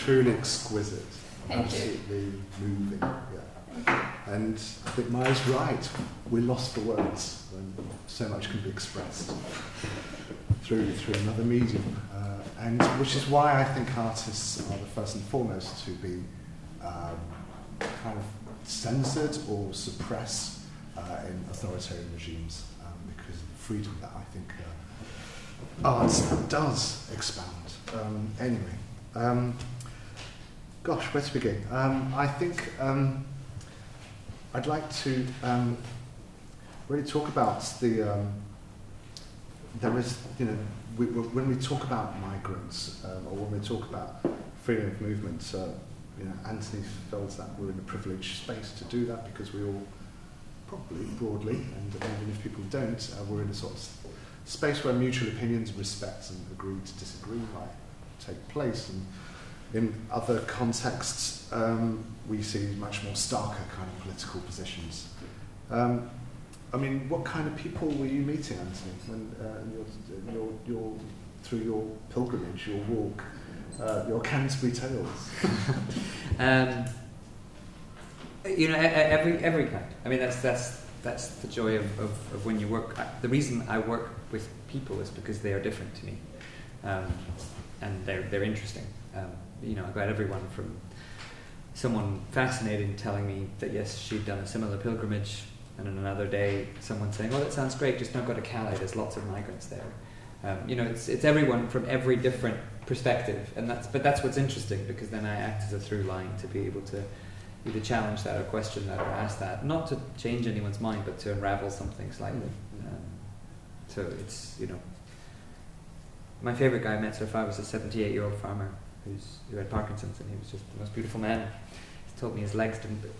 truly exquisite, Thank you. absolutely moving. Yeah. And I think Maya's right. We're lost for words when so much can be expressed through another medium, and which is why I think artists are the first and foremost to be kind of censored or suppressed in authoritarian regimes, because of the freedom that I think art does expound. Anyway, gosh, where to begin? I think I'd like to really talk about the. There is, you know, when we talk about migrants, or when we talk about freedom of movement, you know, Anthony feels that we're in a privileged space to do that because we all, probably broadly, and even if people don't, we're in a sort of space where mutual opinions, respect, and agree to disagree might take place. And in other contexts, we see much more starker kind of political positions. I mean, what kind of people were you meeting, Anthony, when your through your pilgrimage, your walk, your Canterbury Tales? You know, every kind. I mean, that's the joy of when you work. The reason I work with people is because they are different to me, and they're interesting. You know, I got everyone from someone fascinating telling me that yes, she'd done a similar pilgrimage, and on another day, someone saying, "Oh, that sounds great. Just don't go to Calais. There's lots of migrants there." You know, it's everyone from every different perspective, and that's what's interesting, because then I act as a through line to be able to either challenge that or question that or ask that, not to change anyone's mind, but to unravel something slightly. So it's, you know, my favourite guy I met so far was a 78-year-old farmer who had Parkinson's, and he was just the most beautiful man. He told me his legs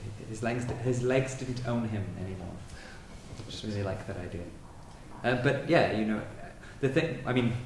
didn't own him anymore. I just really like that idea. But yeah, you know, the thing, I mean,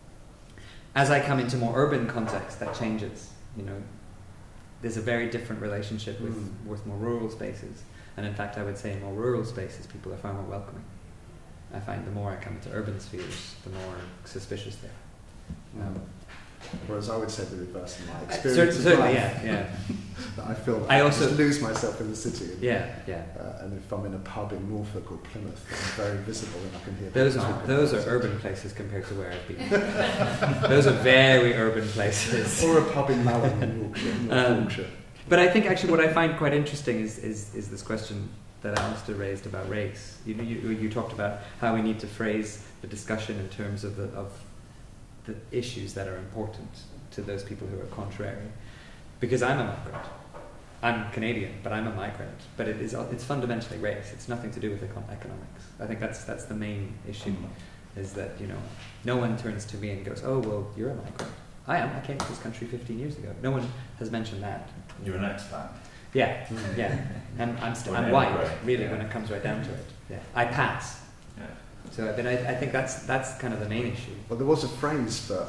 as I come into more urban context, that changes. You know, there's a very different relationship with more rural spaces, and in fact, I would say in more rural spaces, people are far more welcoming. I find the more I come into urban spheres, the more suspicious they are. Whereas I would say the reverse in my experience. Certainly, yeah. I feel I I also just lose myself in the city. And, yeah. And if I'm in a pub in Norfolk or Plymouth, I'm very visible and I can hear. Those are urban places compared to where I've been. Those are very urban places. Or a pub in Mallow in Yorkshire, North Yorkshire. But I think actually what I find quite interesting is this question that Alistair raised about race. You talked about how we need to phrase the discussion in terms of the issues that are important to those people who are contrary. Because I'm a migrant. I'm Canadian, but I'm a migrant. But it's fundamentally race. It's nothing to do with economics. I think that's the main issue, is that, you know, no one turns to me and goes, "Oh, well, you're a migrant." I am. I came to this country 15 years ago. No one has mentioned that. You're an expat. Yeah, yeah. And I'm white, really, when it comes right down to it. Yeah. I pass. Yeah. So I think that's kind of the main issue. Well, there was a phrase for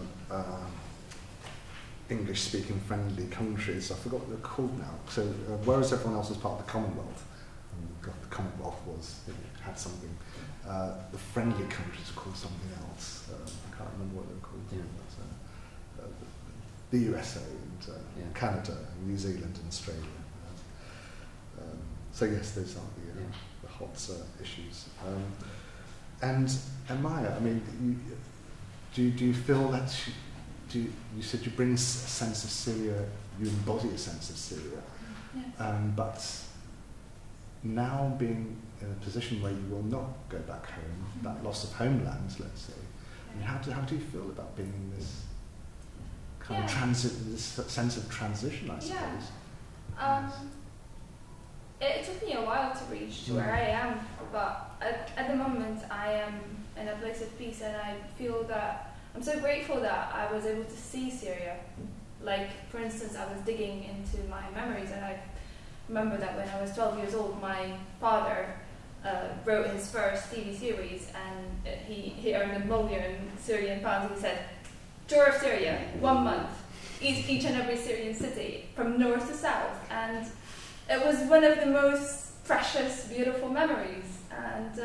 English-speaking friendly countries. I forgot what they're called now. So whereas everyone else was part of the Commonwealth, and the Commonwealth had something. The friendly countries were called something else. I can't remember what they were called. Yeah. But, the USA and Canada, and New Zealand and Australia. So yes, those are the hot issues. And Maya, I mean, do you feel that you said you bring a sense of Syria, you embody a sense of Syria, Yes. but now being in a position where you will not go back home, that loss of homeland, let's say, I mean, how do you feel about being in this kind of transit, this sense of transition, I suppose? Yeah. It took me a while to reach to where I am, but at the moment I am in a place of peace, and I feel that I'm so grateful that I was able to see Syria. Like, for instance, I was digging into my memories, and I remember that when I was 12 years old, my father wrote his first TV series, and he earned $1 million Syrian pounds. He said, "Tour of Syria, 1 month, each and every Syrian city, from north to south," and it was one of the most precious, beautiful memories, and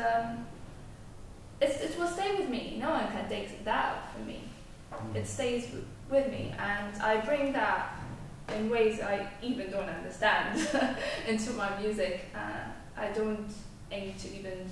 it will stay with me. No one can take that from me. It stays with me, and I bring that in ways I even don't understand into my music. I don't aim to even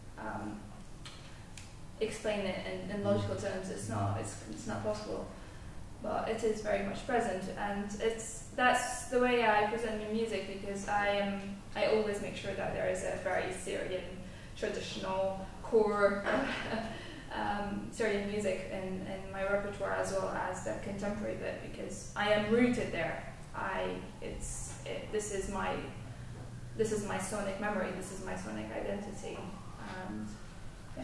explain it in logical terms. It's not possible, but it is very much present, and that's the way I present my music, because I always make sure that there is a very Syrian traditional core Syrian music in my repertoire, as well as the contemporary bit, because I am rooted there. This is my sonic memory. This is my sonic identity, and yeah.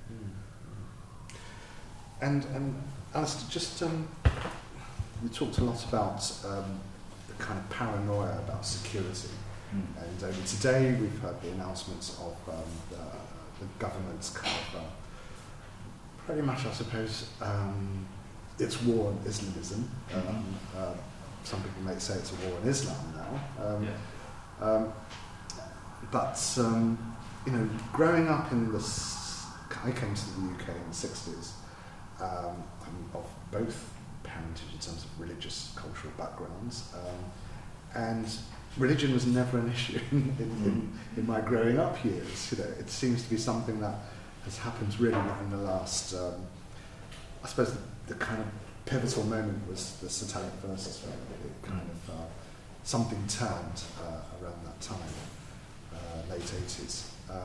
And Alistair, just we talked a lot about the kind of paranoia about security, and today we've heard the announcements of the government's kind of pretty much, I suppose, it's war on Islamism. Some people may say it's a war on Islam now. But you know, growing up in I came to the UK in the 60s. I'm of both parentage in terms of religious, cultural backgrounds, and religion was never an issue in my growing up years. You know, it seems to be something that has happened really within the last. I suppose the kind of pivotal moment was the Satanic Verses film. It kind of something turned around that time, late 80s.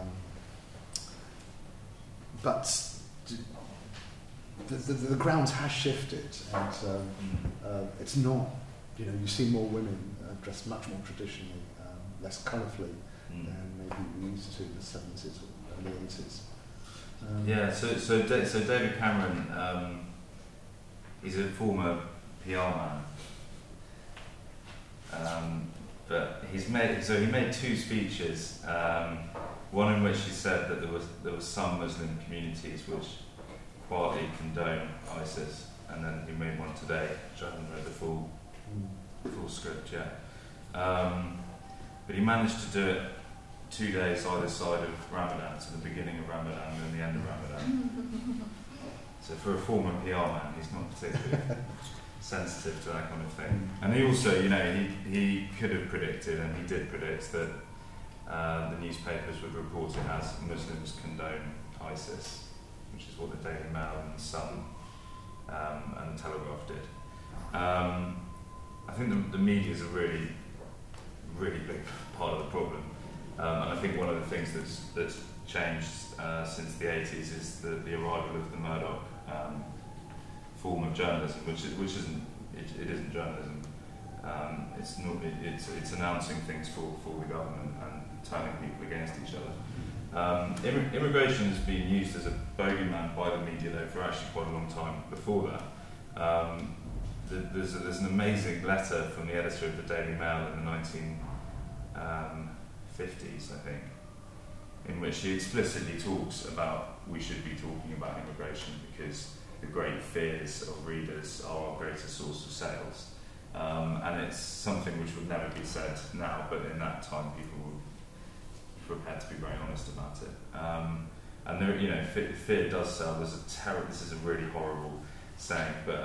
But the ground has shifted, and it's not. You know, you see more women dressed much more traditionally, less colourfully than maybe we used to in the 70s or early 80s. So David Cameron, he's a former PR man, but he made two speeches. One in which he said that there was some Muslim communities which quietly condone ISIS, and then he made one today, which I haven't read the full script yet. But he managed to do it 2 days either side of Ramadan, so the beginning of Ramadan and the end of Ramadan. So for a former PR man, he's not particularly sensitive to that kind of thing. And he also, you know, he could have predicted, and he did predict, that the newspapers would report it as Muslims condone ISIS, which is what the Daily Mail and the Sun and the Telegraph did. I think the media is a really, really big part of the problem, and I think one of the things that's changed since the 80s is the arrival of the Murdoch form of journalism, which isn't journalism. It's announcing things for the government and turning people against each other. Immigration has been used as a bogeyman by the media, though, for actually quite a long time before that. There's an amazing letter from the editor of the Daily Mail in the 1950s, I think, in which he explicitly talks about we should be talking about immigration because the great fears of readers are our greatest source of sales. And it's something which would never be said now, but in that time people were prepared to be very honest about it. And there, you know, fear does sell. This is a really horrible saying, but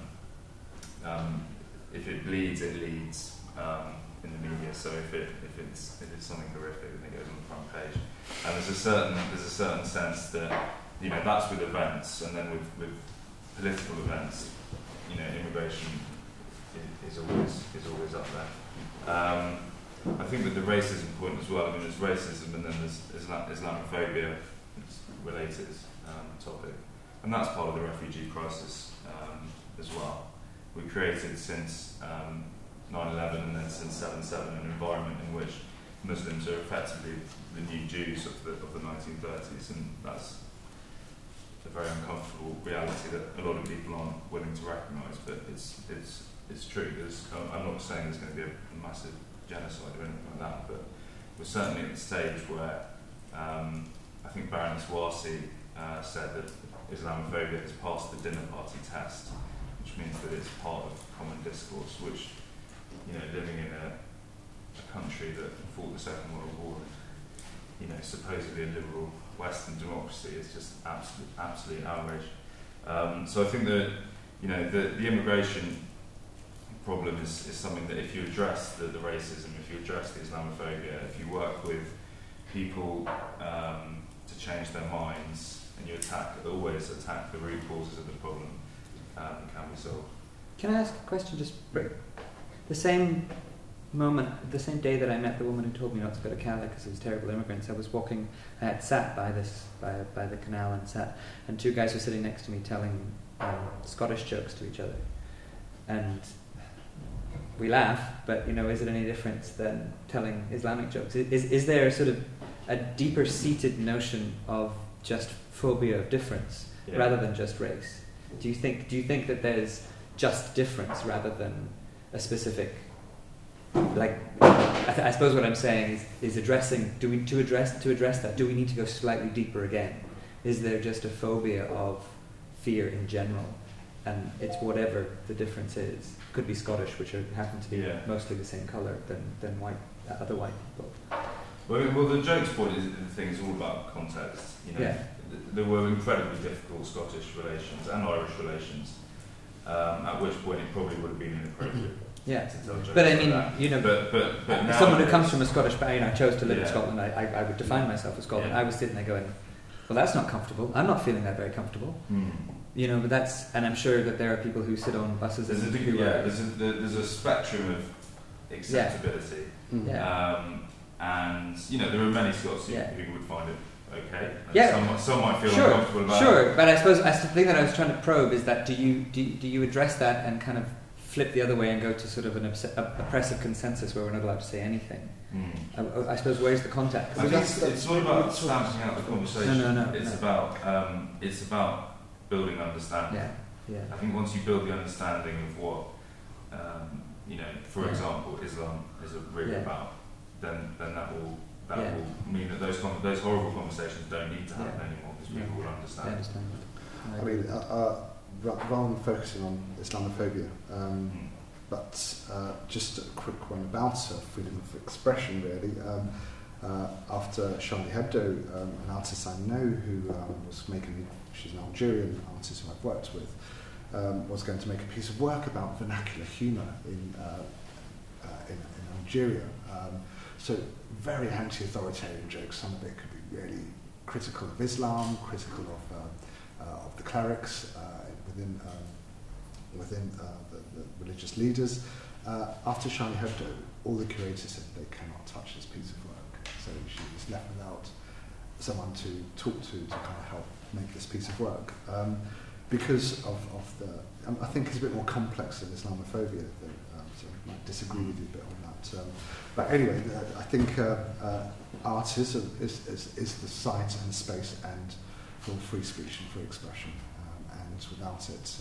if it bleeds, it leads in the media. So if it's something horrific, then it goes on the front page. And there's a certain sense that, you know, that's with events, and then with political events, you know, immigration is always up there. I think that the racism point as well. I mean, there's racism, and then there's Islamophobia. It's a related topic, and that's part of the refugee crisis as well. We created since 9/11 and then since 7/7 an environment in which Muslims are effectively the new Jews of the 1930s, and that's a very uncomfortable reality that a lot of people aren't willing to recognise. But it's true. I'm not saying there's going to be a massive genocide or anything like that, but we're certainly at the stage where I think Baroness Warsi said that Islamophobia has passed the dinner party test, which means that it's part of common discourse, which, you know, living in a country that fought the Second World War, you know, supposedly a liberal Western democracy, is just absolute outrage. So I think that, you know, the immigration problem is something that if you address the racism, if you address the Islamophobia, if you work with people to change their minds, and you always attack the root causes of the problem, it can be solved. Can I ask a question? Just the same day that I met the woman who told me not to go to Calais because it was terrible immigrants, I was walking, I had sat by the canal and two guys were sitting next to me telling Scottish jokes to each other. And we laugh, but is it any different than telling Islamic jokes? Is there a sort of a deeper seated notion of just phobia of difference rather than just race? Do you think that there's just difference rather than a specific, I suppose what I'm saying is addressing, to address that, do we need to go slightly deeper again? Is there just a phobia of fear in general, and it's whatever the difference is? Could be Scottish, which happen to be mostly the same colour than other white people. Well, the jokes point is the thing is all about context. There were incredibly difficult Scottish relations and Irish relations, at which point it probably would have been inappropriate. Yeah, to tell jokes but I mean, but someone who comes from a Scottish background, I chose to live in Scotland. I would define myself as Scotland. I was sitting there going, well, that's not comfortable. I'm not feeling that very comfortable. But that's, and I'm sure that there are people who sit on buses. There's a spectrum of acceptability. And there are many Scots who would find it okay. Some might feel uncomfortable about it. Sure, but I suppose the thing that I was trying to probe is that do you address that and kind of flip the other way and go to sort of an oppressive consensus where we're not allowed to say anything? I suppose where's the context? I think it's not about stamping out the conversation. No. It's about building understanding. Yeah. I think once you build the understanding of what for example, Islam is really about, then that will mean that those horrible conversations don't need to happen anymore because people will understand. I mean, rather than focusing on Islamophobia, but just a quick one about freedom of expression, really. After Charlie Hebdo, an artist I know who was making, she's an Algerian artist who I've worked with, was going to make a piece of work about vernacular humour in Algeria. So very anti-authoritarian jokes. Some of it could be really critical of Islam, critical of the clerics within the religious leaders. After Charlie Hebdo, all the curators said they cannot touch this piece of work. So she was left without someone to talk to kind of help make this piece of work. Because of the, I think it's a bit more complex than Islamophobia, so I might disagree with you a bit on that. But anyway, I think art is the site and space and for free speech and free expression, and without it,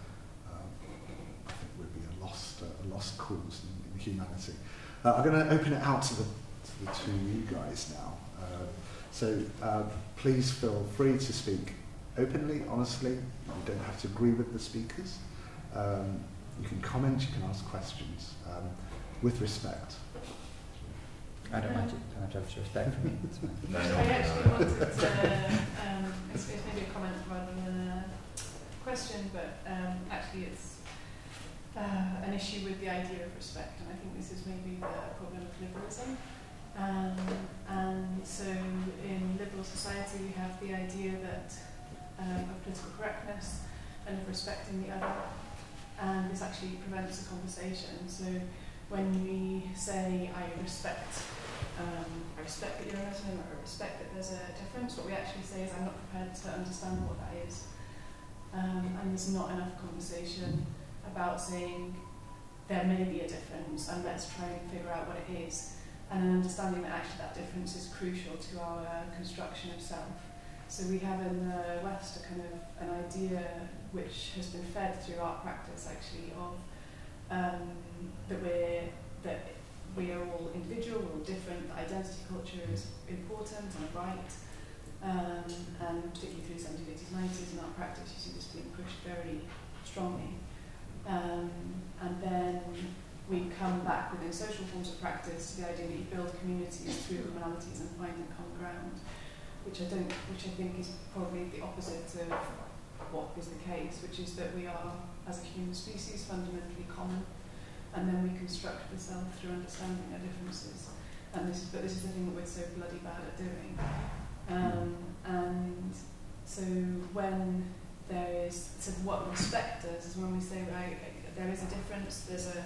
I think would be a lost cause in humanity. I'm going to open it out to the two of you guys now. So please feel free to speak openly, honestly. You don't have to agree with the speakers. You can comment, you can ask questions, with respect. I don't want you to have respect for me. It's fine. No. I actually wanted to, I suppose maybe a comment rather than a question, but actually it's an issue with the idea of respect, and I think this is maybe the problem of liberalism. And so in liberal society we have the idea that of political correctness and of respecting the other, and this actually prevents a conversation. So when we say I respect that you're a Muslim, or I respect that there's a difference, what we actually say is I'm not prepared to understand what that is, and there's not enough conversation about saying there may be a difference and let's try and figure out what it is, and an understanding that actually that difference is crucial to our construction of self. So we have in the West a kind of an idea which has been fed through art practice actually of that we are all individual, we're all different, that identity culture is important and a right, and particularly through the 70s, 80s, 90s in art practice you see this being pushed very strongly. And then we come back within social forms of practice to the idea that you build communities through commonalities and finding common ground, which I think is probably the opposite of what is the case, which is that we are, as a human species, fundamentally common. and then we construct the self through understanding our differences. And this is the thing that we're so bloody bad at doing. And so when there is, so what respect does is when we say, right, there is a difference, there's a,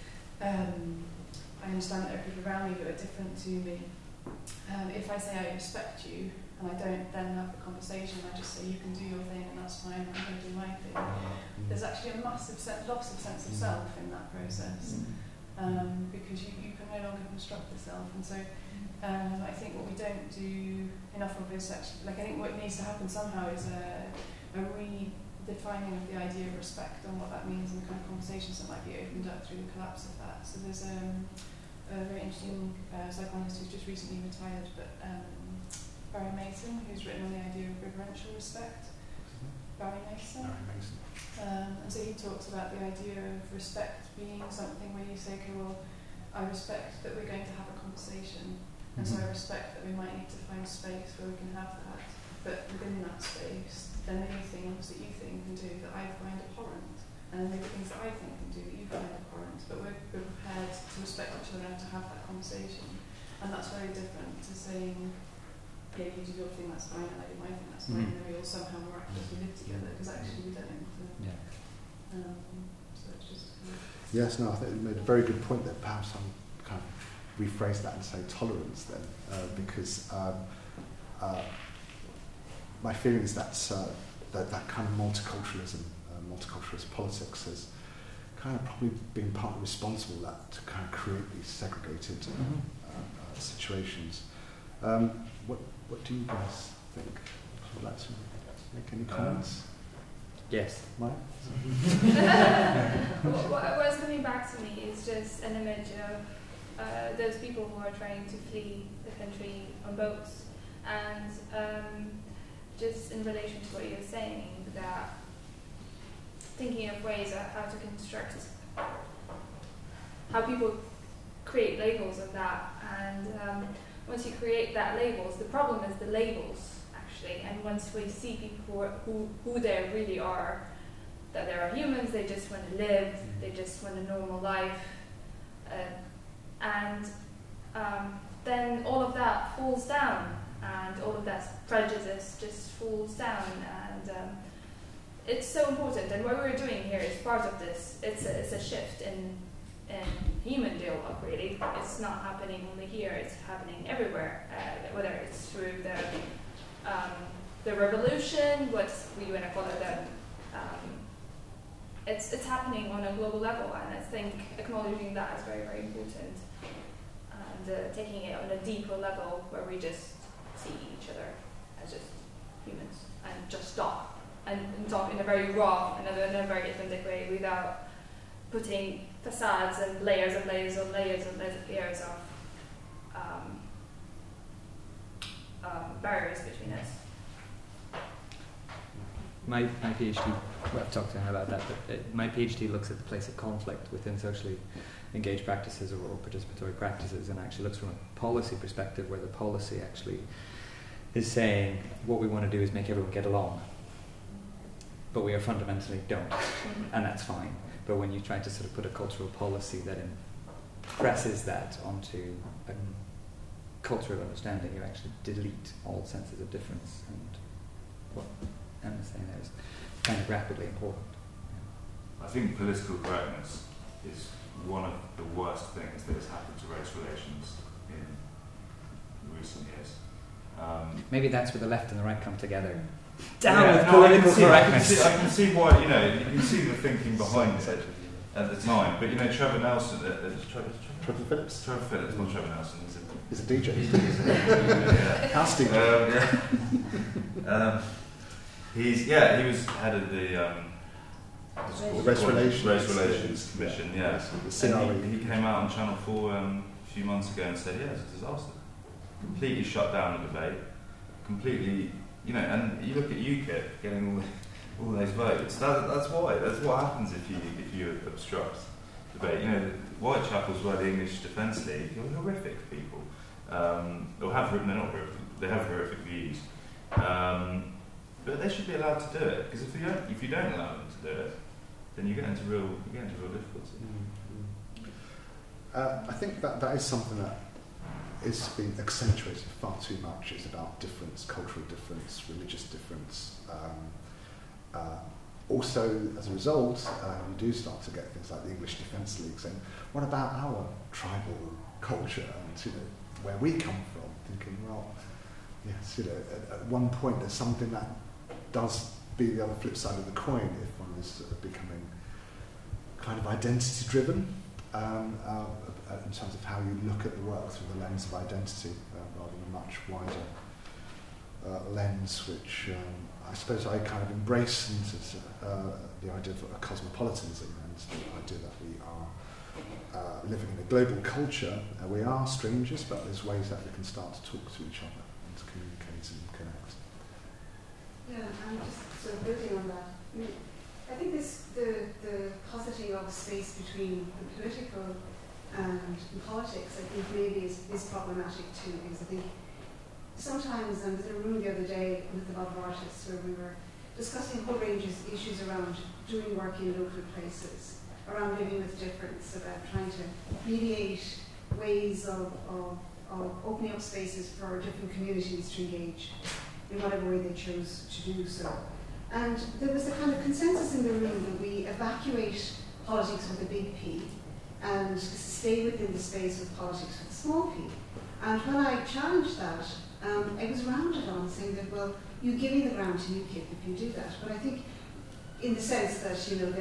I understand that there are people around me who are different to me. If I say I respect you, and I don't then have the conversation, I just say you can do your thing and that's fine, I'm going to do my thing. There's actually a massive loss of sense of self in that process, because you can no longer construct the self. And so I think what we don't do enough of is actually, like, I think what needs to happen somehow is a redefining of the idea of respect and what that means, and the kind of conversations that might be opened up through the collapse of that. So there's a very interesting psychologist who's just recently retired, but Barry Mason, who's written on the idea of reverential respect. Barry Mason. And so he talks about the idea of respect being something where you say, okay, well, I respect that we're going to have a conversation, and so I respect that we might need to find space where we can have that. But within that space, there may be things that you think can do that I find abhorrent, and there may be things that I think can do that you find abhorrent, but we're prepared to respect each other and to have that conversation. And that's very different to saying, yeah, you do your thing, that's fine, and I do my thing, that's fine, and then we all somehow miraculously live together, because actually we don't. So it's just Yes, no, I think you made a very good point there. Perhaps I'm kind of rephrase that and say tolerance then, because my feeling is that that kind of multiculturalism, multiculturalist politics has kind of probably been partly responsible to kind of create these segregated situations. What do you guys think? Would you like to make any comments? Yes. Mike? What's coming back to me is just an image of those people who are trying to flee the country on boats, and just in relation to what you're saying, that thinking of ways of how to construct, how people create labels of that, and once you create that labels, the problem is the labels actually, and once we see people who they really are, that they are humans, they just want to live, they just want a normal life, and then all of that falls down, and all of that prejudice just falls down, and it's so important. And what we're doing here is part of this. It's a shift in human dialogue, really. It's not happening only here, it's happening everywhere, whether it's through the revolution, what we want to call it, it's happening on a global level, and I think acknowledging that is very, very important, and taking it on a deeper level where we just see each other as just humans and just talk, and talk in a very raw and in a very authentic way, without putting facades and layers and layers and layers and layers of barriers between us. My PhD, well, I've talked to him about that, but my PhD looks at the place of conflict within socially engaged practices or participatory practices, and actually looks from a policy perspective, where the policy actually is saying what we want to do is make everyone get along, but we are fundamentally don't, and that's fine. But when you try to sort of put a cultural policy that presses that onto a culture of understanding, you actually delete all senses of difference, and what Emma's saying there is kind of rapidly important. I think political correctness is one of the worst things that has happened to race relations in recent years. Maybe that's where the left and the right come together. Down with political correctness. I can see why, you can see the thinking behind it at the time. But, Trevor Nelson, Trevor Phillips? Trevor Phillips, not Trevor Nelson. He's a DJ. House DJ. He was head of the Race Relations Commission, yeah. And he came out on Channel 4 a few months ago and said, it's a disaster. Completely shut down the debate. Completely, and you look at UKIP getting all those votes. That's why. That's what happens if you obstruct debate. Whitechapel's were the English Defence League. You're horrific people. They have horrific views. But they should be allowed to do it, because if you don't allow them to do it, then you get into real difficulty. I think that is something that is being accentuated far too much. It's about difference, cultural difference, religious difference. Also, as a result, you do start to get things like the English Defence League saying, what about our tribal culture and where we come from? Thinking, well, yes, at one point there's something that does be the other flip side of the coin if one is becoming kind of identity driven in terms of how you look at the work through the lens of identity rather than a much wider lens, which I suppose I kind of embrace into the idea of cosmopolitanism and the idea that we are living in a global culture. We are strangers, but there's ways that we can start to talk to each other and to communicate and connect. Yeah, I'm just sort of building on that. I think the positing of space between the political and politics, I think maybe is problematic too, because I think sometimes, and I was in a room the other day with a lot of artists where we were discussing a whole range of issues around doing work in local places, around living with difference, about trying to mediate ways of opening up spaces for different communities to engage in whatever way they chose to do so. And there was a kind of consensus in the room that we evacuate politics with a big P and stay within the space with politics with a small p. And when I challenged that, I was rounded on saying that, well, you give me the ground to UKIP if you do that. But I think in the sense that,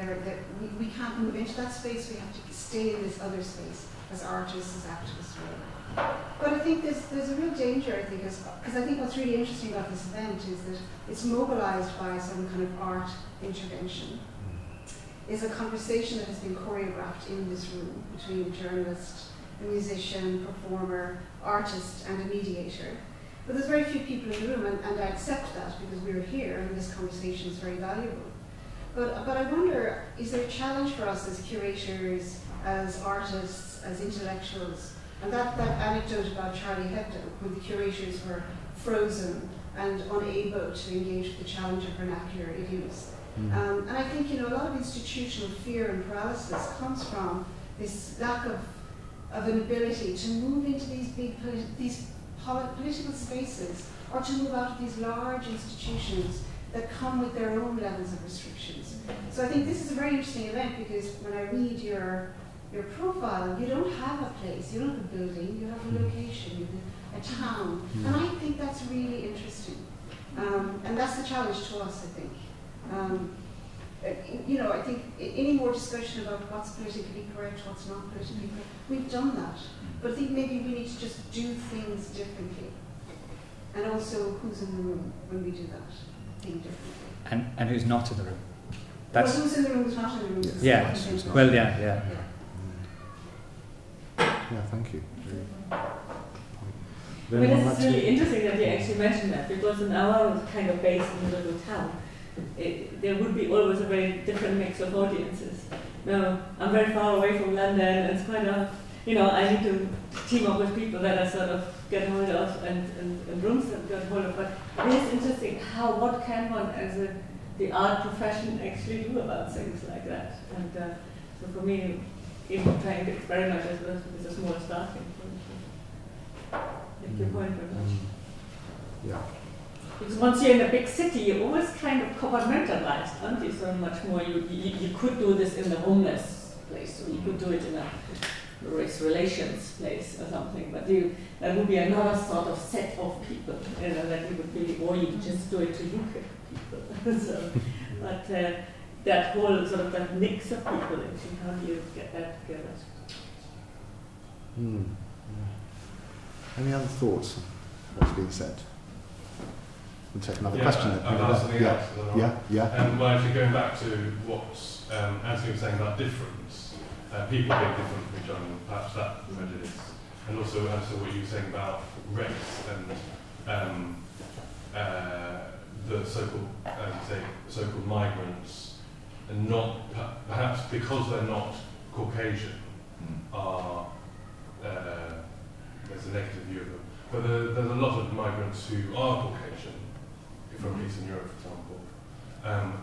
we can't move into that space, we have to stay in this other space as artists, as activists, whatever. But I think there's a real danger, I think, because I think what's really interesting about this event is that it's mobilized by some kind of art intervention. It's a conversation that has been choreographed in this room between a journalist, a musician, performer, artist, and a mediator. But there's very few people in the room, and I accept that because we're here and this conversation is very valuable. But I wonder, is there a challenge for us as curators, as artists, as intellectuals? And that anecdote about Charlie Hebdo, when the curators were frozen and unable to engage with the challenge of vernacular idioms. And I think, a lot of institutional fear and paralysis comes from this lack of an ability to move into these big political spaces, or to move out of these large institutions that come with their own levels of restrictions. So I think this is a very interesting event, because when I read your profile, you don't have a place, you don't have a building, you have a location, you have a town. And I think that's really interesting. And that's the challenge to us, I think. I think any more discussion about what's politically correct, what's not politically correct, we've done that. But I think maybe we need to just do things differently. And also, who's in the room when we do that thing differently. And who's not in the room. Well, who's in the room, who's not in the room. Yeah. Well, yeah. Yeah, thank you. It's really interesting that you actually mentioned that, because in our kind of base in the little town, there would be always a very different mix of audiences. Now, I'm very far away from London, and it's kind of, I need to team up with people that I sort of get hold of and rooms that get hold of. But it is interesting what can one as the art profession actually do about things like that. And so for me, even trying to experiment with a small starting point. Make your point very much. Yeah. Because once you're in a big city, you're always kind of compartmentalized, aren't you? So much more. You could do this in the homeless place, or you could do it in a race relations place or something. But that would be another sort of set of people, that you would be, or you could just do it to UK people. So, but that whole sort of that mix of people, actually, how do you get that together? Any other thoughts on what's being said? We'll take another question. I'll ask something else. Yeah. Well, actually going back to what Anthony was saying about difference, people being different from each other, and perhaps that prejudice, and also what you were saying about race and the so-called migrants, and not perhaps because they're not Caucasian, are there's a negative view of them. But there's a lot of migrants who are Caucasian, from Eastern Europe, for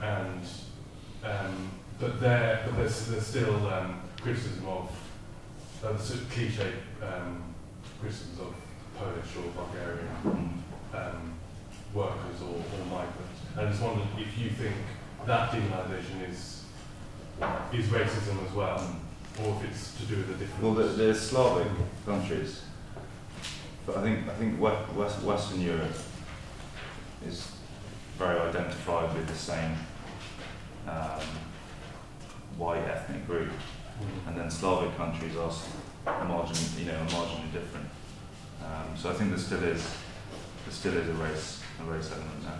example, but there's still criticism of the sort of cliche criticisms of Polish or Bulgarian workers or migrants. I just wondered if you think that demonisation is racism as well, or if it's to do with the difference. Well, there's Slavic countries, but I think Western Europe is very identified with the same white ethnic group, and then Slavic countries are marginally different. So I think there still is a race element there.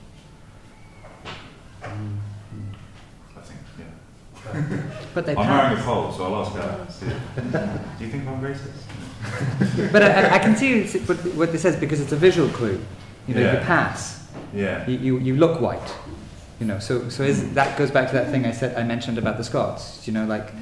I think, yeah. But they I'm pass. wearing a poll, so I'll ask her. Do you think I'm racist? But I can see what this says, because it's a visual clue. You know, Yeah. you pass. Yeah. You look white. You know, so that goes back to that thing I mentioned about the Scots. You know, like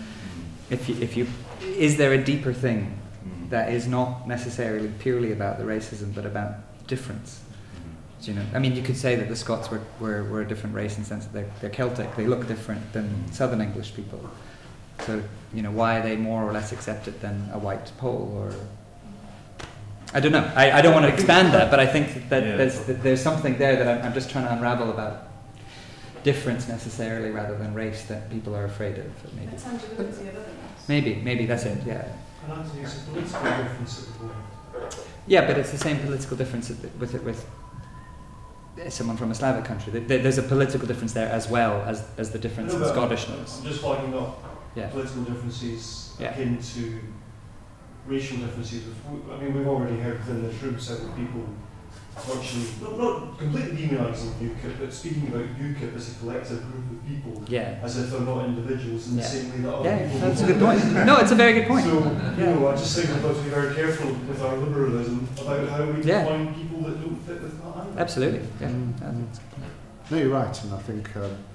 is there a deeper thing that is not necessarily purely about the racism, but about difference? You know, I mean, you could say that the Scots were a different race in the sense that they're Celtic. They look different than Southern English people. So, you know, why are they more or less accepted than a white Pole? Or I don't know. I don't want to expand that, but I think that there's something there that I'm just trying to unravel about difference necessarily rather than race that people are afraid of. Maybe. The tangibility of otherness. Maybe that's it. Yeah. And Anthony, it's a political difference at the moment. Yeah, but it's the same political difference with someone from a Slavic country. There's a political difference there as well as the difference in Scottishness. I'm just flagging up Yeah. political differences Yeah. akin to racial differences. I mean, we've already heard within this room several people virtually, not completely demonising UKIP, but speaking about UKIP as a collective group of people, Yeah. as if they're not individuals in the same way that other Yeah, people that's a are. good point. No, it's a very good point. So, you know, I just think we've got to be very careful with our liberalism about how we define people that don't fit with that either. Absolutely. Yeah. No, you're right, and I think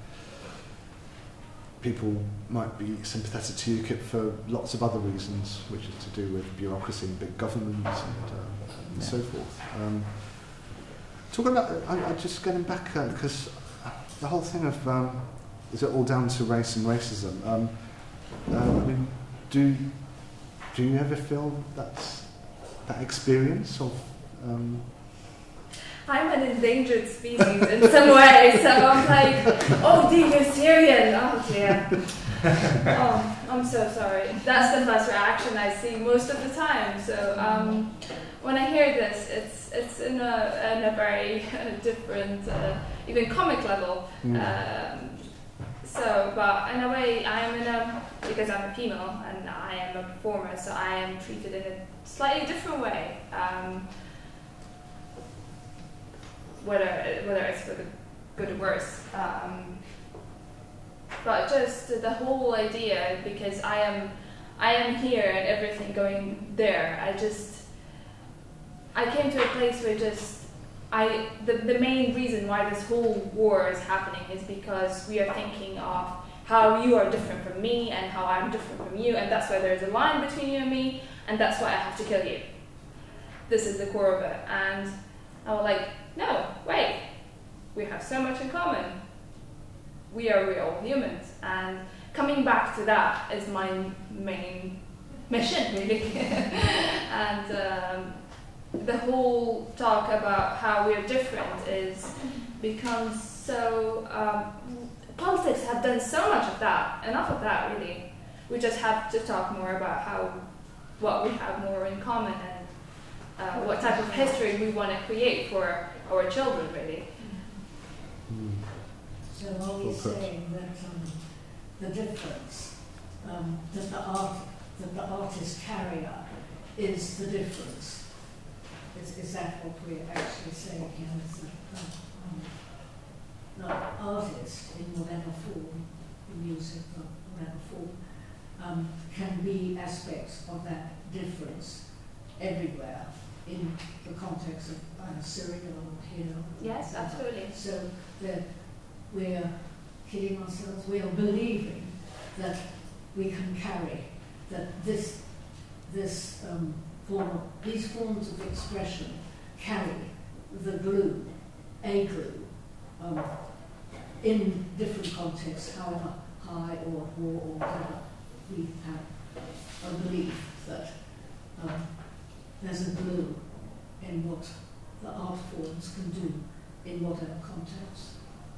people might be sympathetic to UKIP for lots of other reasons, which is to do with bureaucracy and big government and so forth. Talking about, I'm just getting back, because the whole thing of, is it all down to race and racism? I mean, do you ever feel that experience of... I'm an endangered species in some way, so I'm like, oh dear, you're Syrian, oh dear. Oh, I'm so sorry. That's the first reaction I see most of the time. So when I hear this, it's in a very different, even comic level. But in a way, because I'm a female and I am a performer, so I am treated in a slightly different way. Whether it's for the good or worse. But just the whole idea, because I am here and everything going there, I came to a place where the main reason why this whole war is happening is because we are thinking of how you are different from me and how I'm different from you, and that's why there's a line between you and me, and that's why I have to kill you. This is the core of it. And I was like, no, wait, we have so much in common. We are real humans, and coming back to that is my main mission, really. And the whole talk about how we're different becomes so... politics have done so much of that, enough of that, really. We just have to talk more about what we have more in common and what type of history we want to create for our children, really. So are we saying that the difference that the artist carrier is the difference? Is that what we're actually saying here? Is that the artist, in whatever form, in music or whatever form, can be aspects of that difference everywhere in the context of Syria or here? Yes, absolutely. So that we're kidding ourselves, we are believing that we can carry, that these forms of expression carry the glue, a glue, in different contexts, however high or whatever we have a belief that there's a glue in what the art forms can do in whatever context.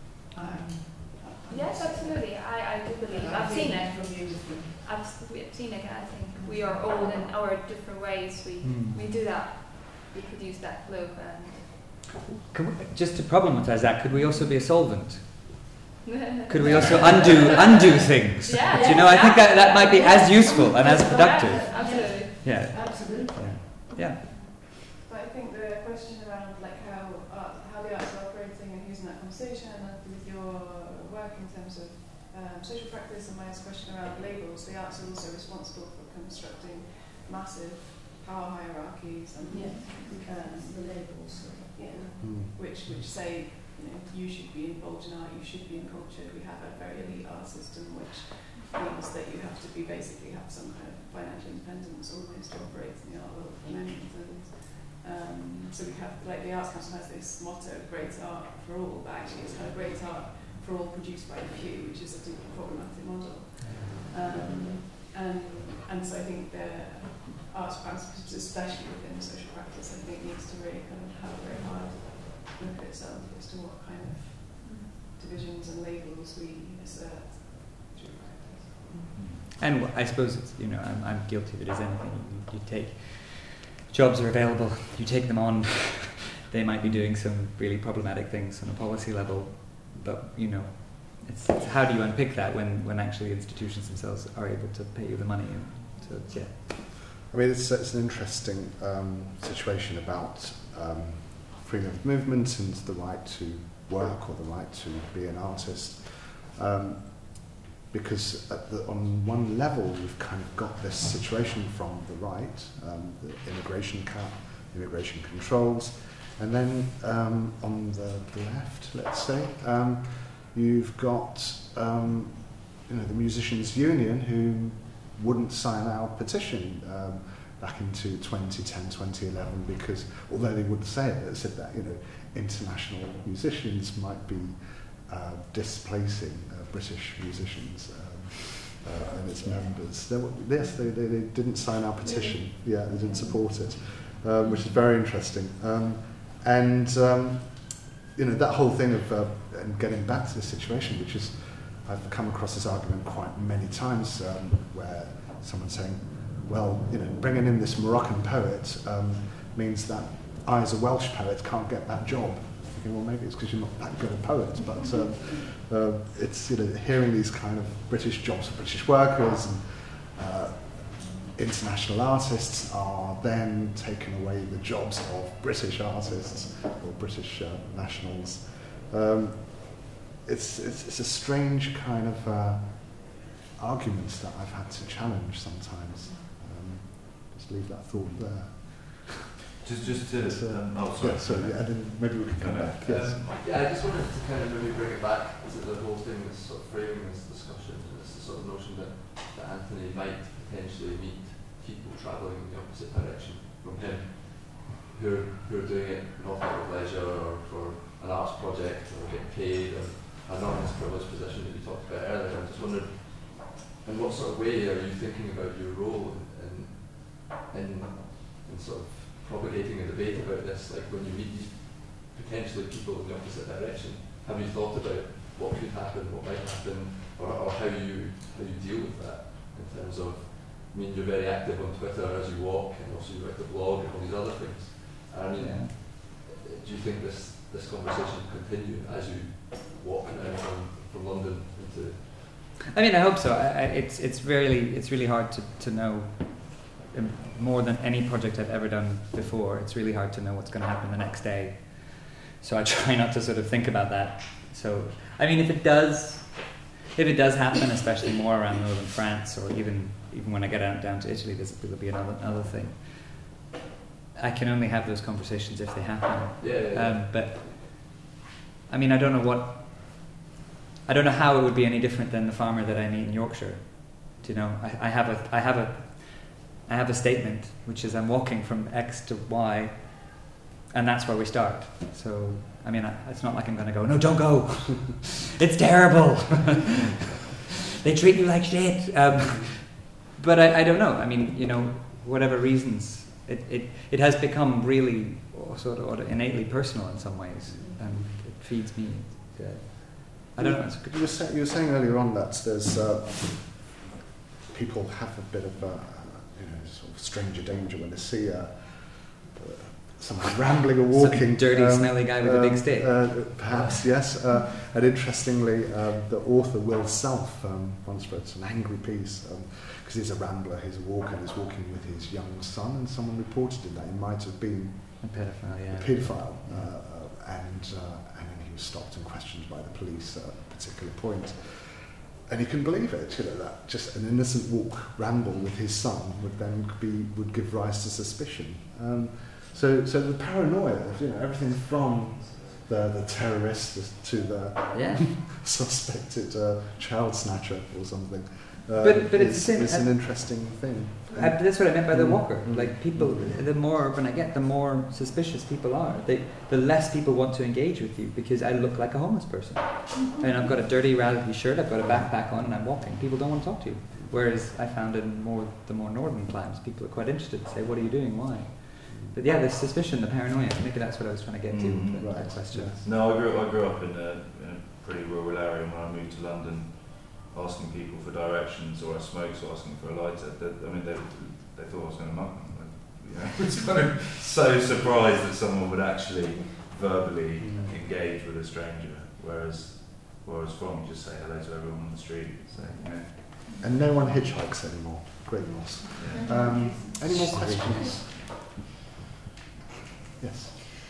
Yes, absolutely. I do believe. I've seen it. I've seen it, and I think we are all in our different ways. We do that. We produce that glue, and Just to problematize that, could we also be a solvent? Could we also undo things? Yeah, Do you know, I think that might be as useful and as productive. Absolutely. Yeah. Absolutely. Yeah. But I think the question around like how the arts are operating and who's in that conversation, and with your work in terms of social practice, and my question around labels, the arts are also responsible for constructing massive power hierarchies and the labels. which say, you know, you should be involved in art, you should be in culture. We have a very elite art system, which means that you have to basically have some kind of financial independence almost to operate in the art world at the moment. And so we have, like, the Arts Council has this motto, great art for all, but actually it's kind of great art for all produced by a few, which is a deeply problematic model. And so I think the arts practice, especially within social practice, I think needs to really kind of have a very hard look at itself as to what kind of divisions and labels we assert through practice. And I suppose it's, you know, I'm guilty of it as anything. You take jobs are available, you take them on. They might be doing some really problematic things on a policy level, but you know, it's how do you unpick that when actually institutions themselves are able to pay you the money? And so yeah. I mean, it's an interesting situation about freedom of movement and the right to work or the right to be an artist. Because on one level, you've kind of got this situation from the right, the immigration cap, immigration controls, and then on the left, let's say, you've got you know, the Musicians' Union, who wouldn't sign our petition back into 2010, 2011, because although they wouldn't say it, it said that, you know, international musicians might be displacing British musicians and its members. They didn't sign our petition. Yeah, they didn't support it, which is very interesting. You know, that whole thing of and getting back to this situation, which is, I've come across this argument quite many times, where someone's saying, well, you know, bringing in this Moroccan poet means that I, as a Welsh poet, can't get that job. Thinking, well, maybe it's because you're not that good a poet, but it's, you know, hearing these kind of British jobs for British workers and international artists are then taking away the jobs of British artists or British nationals. It's a strange kind of argument that I've had to challenge sometimes. Just leave that thought there. Just to yeah, sorry, yeah, and then maybe we can come back. Yes. Yeah, I just wanted to kind of maybe bring it back to the whole thing, this sort of framing this discussion. It's the sort of notion that Anthony might potentially meet people travelling in the opposite direction from him, who are doing it not out of leisure or for an arts project or getting paid or are not in this privileged position that you talked about earlier. I just wondered, in what sort of way are you thinking about your role in sort of propagating a debate about this? Like, when you meet these potentially people in the opposite direction, have you thought about what could happen, what might happen, or how you deal with that in terms of, I mean, you're very active on Twitter as you walk, and also you write the blog and all these other things. I mean, do you think this conversation will continue as you walk now from London into? I mean, I hope so. It's really hard to know. More than any project I've ever done before, it's really hard to know what's going to happen the next day. So I try not to sort of think about that. So, I mean, if it does happen, especially more around northern France, or even when I get down to Italy, there'll be another thing. I can only have those conversations if they happen. Yeah. But I mean, I don't know how it would be any different than the farmer that I meet in Yorkshire. Do you know? I have a statement, which is I'm walking from X to Y, and that's where we start. So, I mean, it's not like I'm going to go, no, don't go. It's terrible. They treat you like shit. but I don't know. I mean, you know, whatever reasons, it has become really sort of innately personal in some ways, and it feeds me. I don't know. It's good. You were saying earlier on that there's people have a bit of sort of stranger danger when they see someone rambling or walking. Some dirty, smelly guy with a big stick. Perhaps, yes. And interestingly, the author, Will Self, once wrote an angry piece because he's a rambler, he's a walker, he's walking with his young son, and someone reported him that he might have been a pedophile, a paedophile, and then he was stopped and questioned by the police at a particular point. And he couldn't believe it, you know, that just an innocent ramble with his son would give rise to suspicion. So the paranoia, you know, everything from the terrorist to the suspected child snatcher or something. But it's an interesting thing. That's what I meant by the walker. Like people, the more urban I get, the more suspicious people are. The less people want to engage with you because I look like a homeless person. And I've got a dirty, raggedy shirt, I've got a backpack on, and I'm walking. People don't want to talk to you. Whereas I found in the more northern climes, people are quite interested to say, "What are you doing? Why?" But yeah, the suspicion, the paranoia. Maybe that's what I was trying to get to with that question. Yes. No, I grew up in a pretty rural area, and when I moved to London, asking people for directions or I smoked or asking for a lighter, they thought I was going to mug them. You know, I was kind of so surprised that someone would actually verbally engage with a stranger, whereas where I was from, you just say hello to everyone on the street. So, you know. And no one hitchhikes anymore. Great loss. Yeah. Any more questions? Yes.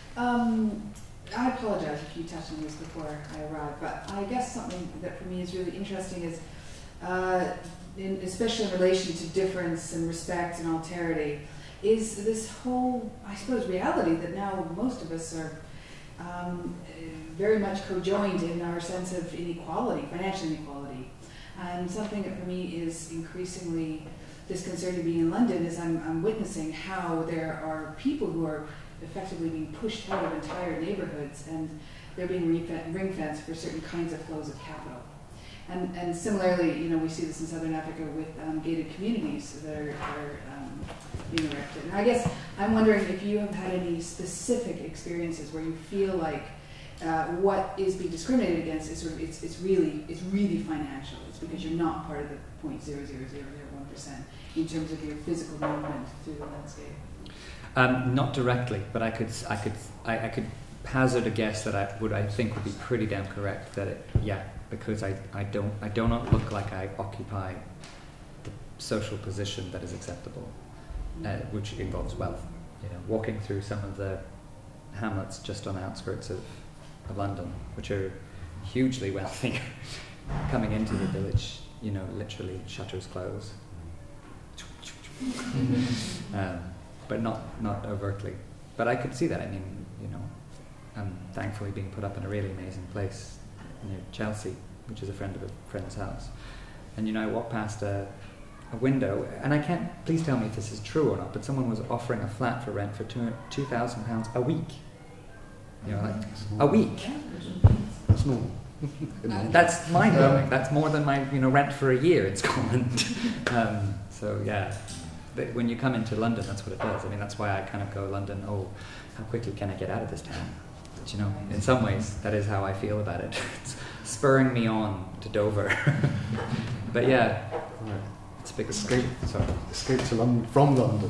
I apologize if you touched on this before I arrived, but I guess something that for me is really interesting is, especially in relation to difference and respect and alterity, is this whole, I suppose, reality that now most of us are very much co-joined in our sense of inequality, financial inequality. And something that for me is increasingly disconcerting being in London is I'm witnessing how there are people who are effectively being pushed out of entire neighborhoods, and they're being ring-fenced for certain kinds of flows of capital. And similarly, you know, we see this in Southern Africa with gated communities that are being erected. And I guess I'm wondering if you have had any specific experiences where you feel like what is being discriminated against is sort of it's really financial. It's because you're not part of the 0.00001% in terms of your physical movement through the landscape. Not directly, but I could hazard a guess that I think would be pretty damn correct. That because I do not look like I occupy the social position that is acceptable, which involves wealth. You know, walking through some of the hamlets just on the outskirts of London, which are hugely wealthy, coming into the village, you know, literally shutters close. But not overtly. But I could see that. I mean, you know, I'm thankfully being put up in a really amazing place near Chelsea, which is a friend of a friend's house. And you know, I walked past a window, and I can't, please tell me if this is true or not, but someone was offering a flat for rent for £2,000 a week. You know, like a week. That's normal. That's mind-blowing. That's more than my rent for a year in Scotland. So yeah. But when you come into London, that's what it does. I mean, that's why I kind of go, London, oh, how quickly can I get out of this town? But, you know, in some ways, that is how I feel about it. It's spurring me on to Dover. But yeah, it's a big escape. Escape to London, from London.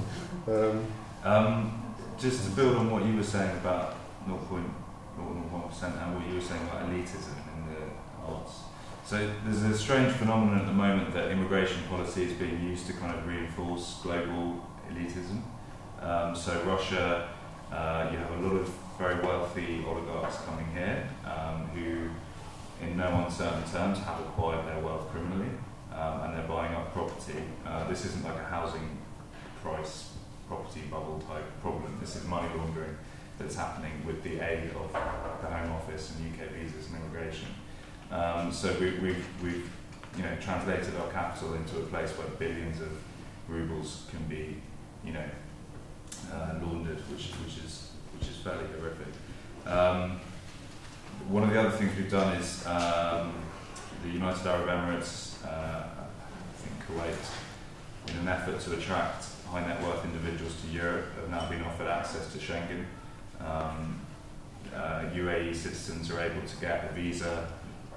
Just to build on what you were saying about 0.01% and what you were saying about elitism in the arts. So there's a strange phenomenon at the moment that immigration policy is being used to kind of reinforce global elitism. So Russia, you have a lot of very wealthy oligarchs coming here who, in no uncertain terms, have acquired their wealth criminally, and they're buying up property. This isn't like a housing price property bubble type problem. This is money laundering that's happening with the aid of the Home Office and UK visas and immigration. So we've translated our capital into a place where billions of rubles can be laundered, which is fairly horrific. One of the other things we've done is the United Arab Emirates, I think Kuwait, an effort to attract high net worth individuals to Europe, have now been offered access to Schengen. UAE citizens are able to get a visa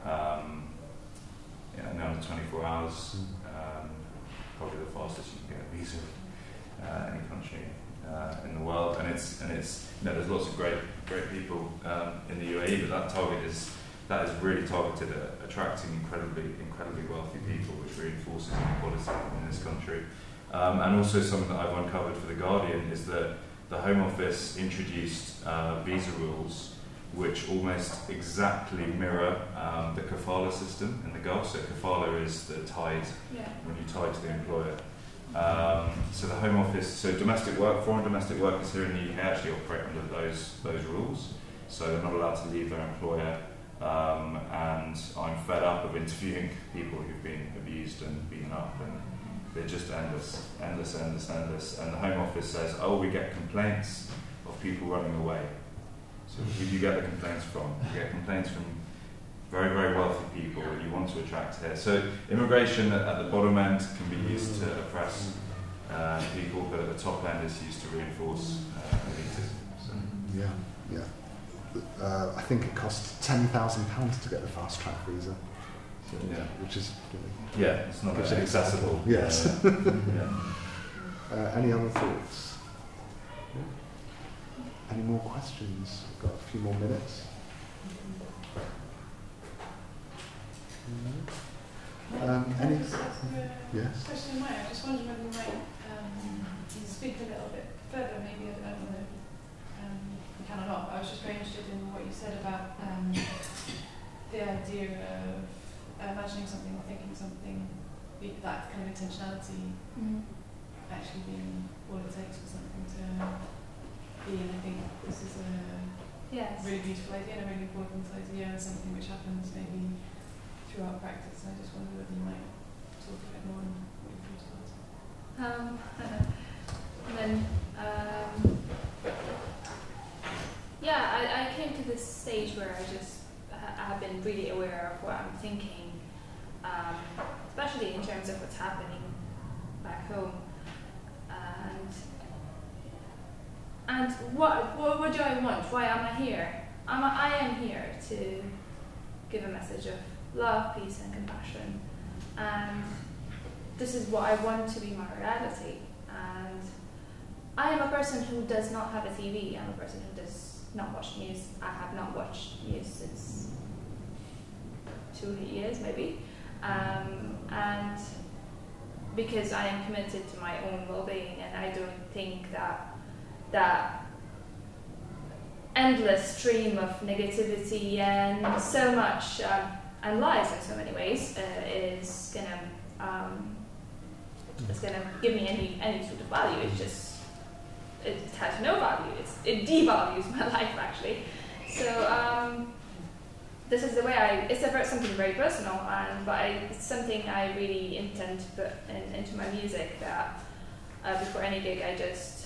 in under 24 hours, probably the fastest you can get a visa in any country in the world. And it's there's lots of great people in the UAE, but that is really targeted at attracting incredibly wealthy people, which reinforces inequality in this country. And also something that I've uncovered for The Guardian is that the Home Office introduced visa rules which almost exactly mirror the kafala system in the Gulf. So kafala is the tide, when you tie to the employer. So the Home Office, so foreign domestic workers here in the UK actually operate under those rules. So they're not allowed to leave their employer. And I'm fed up of interviewing people who've been abused and beaten up, and they're just endless. And the Home Office says, oh, we get complaints of people running away. So who do you get the complaints from? You get complaints from very, very wealthy people that you want to attract here. So immigration at the bottom end can be used to oppress people, but at the top end is used to reinforce elitism. So. Yeah. I think it costs £10,000 to get the fast track visa. So, which is it's not accessible. Yes. Yeah. Any other thoughts? Any more questions? We've got a few more minutes. Any? Yes. Question in mind. I just wondered whether you might speak a little bit further, maybe. I don't know. You can or not. I was just very interested in what you said about the idea of imagining something or thinking something, that kind of intentionality actually being all it takes for something to be. And I think this is a really beautiful idea and a really important idea, and something which happens maybe throughout practice. And I just wondered whether you might talk a bit more on what you thought about it. I came to this stage where I have been really aware of what I'm thinking, especially in terms of what's happening back home, and what do I want? Why am I here? I am here to give a message of love, peace, and compassion, and this is what I want to be my reality. And I am a person who does not have a TV. I'm a person who does not watch news. I have not watched news since 2 years, maybe, and because I am committed to my own well-being, and I don't think that endless stream of negativity and so much and lies in so many ways is gonna give me any sort of value. It has no value. It devalues my life, actually. So this is the way it's something very personal, but it's something I really intend to put into my music. That before any gig, I just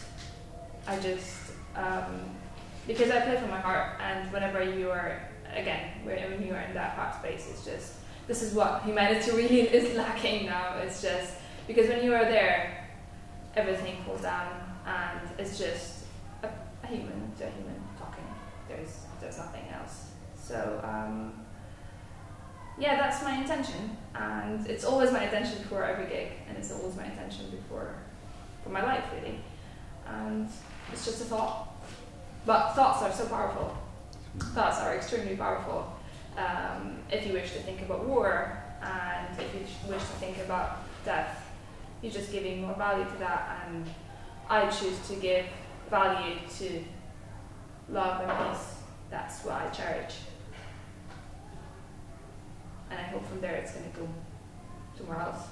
because I play from my heart, and whenever when you are in that heart space, it's just, this is what humanity really is lacking now. It's just because when you are there, everything falls down, and it's just a human to a human talking. There's nothing else. So that's my intention, and it's always my intention before every gig, and it's always my intention for my life, really. And it's just a thought. But thoughts are so powerful. Thoughts are extremely powerful. If you wish to think about war, and if you wish to think about death, you're just giving more value to that, and I choose to give value to love and peace. That's what I cherish. And I hope from there it's going to go somewhere else.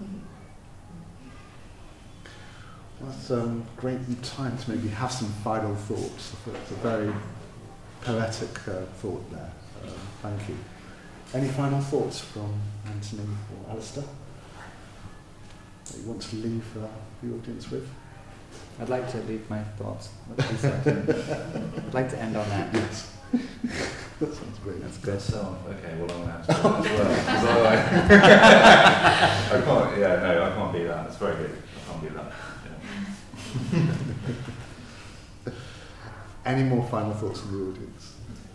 Well, that's great time to maybe have some final thoughts. I thought it's a very poetic thought there. Thank you. Any final thoughts from Anthony or Alistair that you want to leave the audience with? I'd like to leave my thoughts. What she said. I'd like to end on that. Yes. That sounds great. That's good. So, okay, well, I'm going to have to do that as well. 'Cause I can't, yeah, no, I can't be that. It's very good. I can't be that. Yeah. Any more final thoughts from the audience?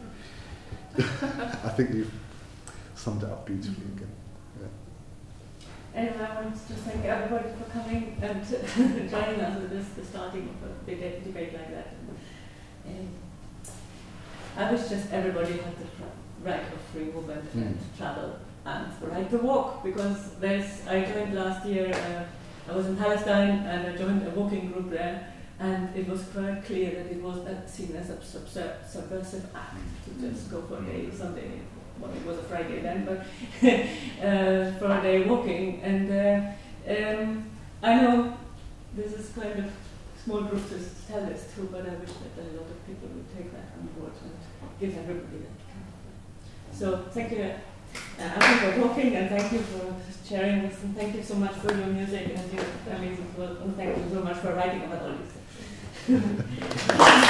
I think you've summed it up beautifully again. Anyway, I want to thank everybody for coming and joining us with the starting of a big debate like that. And I wish just everybody had the right of free movement and travel and the right to walk, because I joined last year, I was in Palestine and I joined a walking group there, and it was quite clear that it was seen as a subversive act to just go for a day or something. Well, it was a Friday then, but for a day walking. And I know this is kind of small group to tell this to, but I wish that a lot of people would take that on board and give everybody that kind of. So thank you, Anna, for talking, and thank you for sharing this, and thank you so much for your music and your amazing work, and thank you so much for writing about all these things.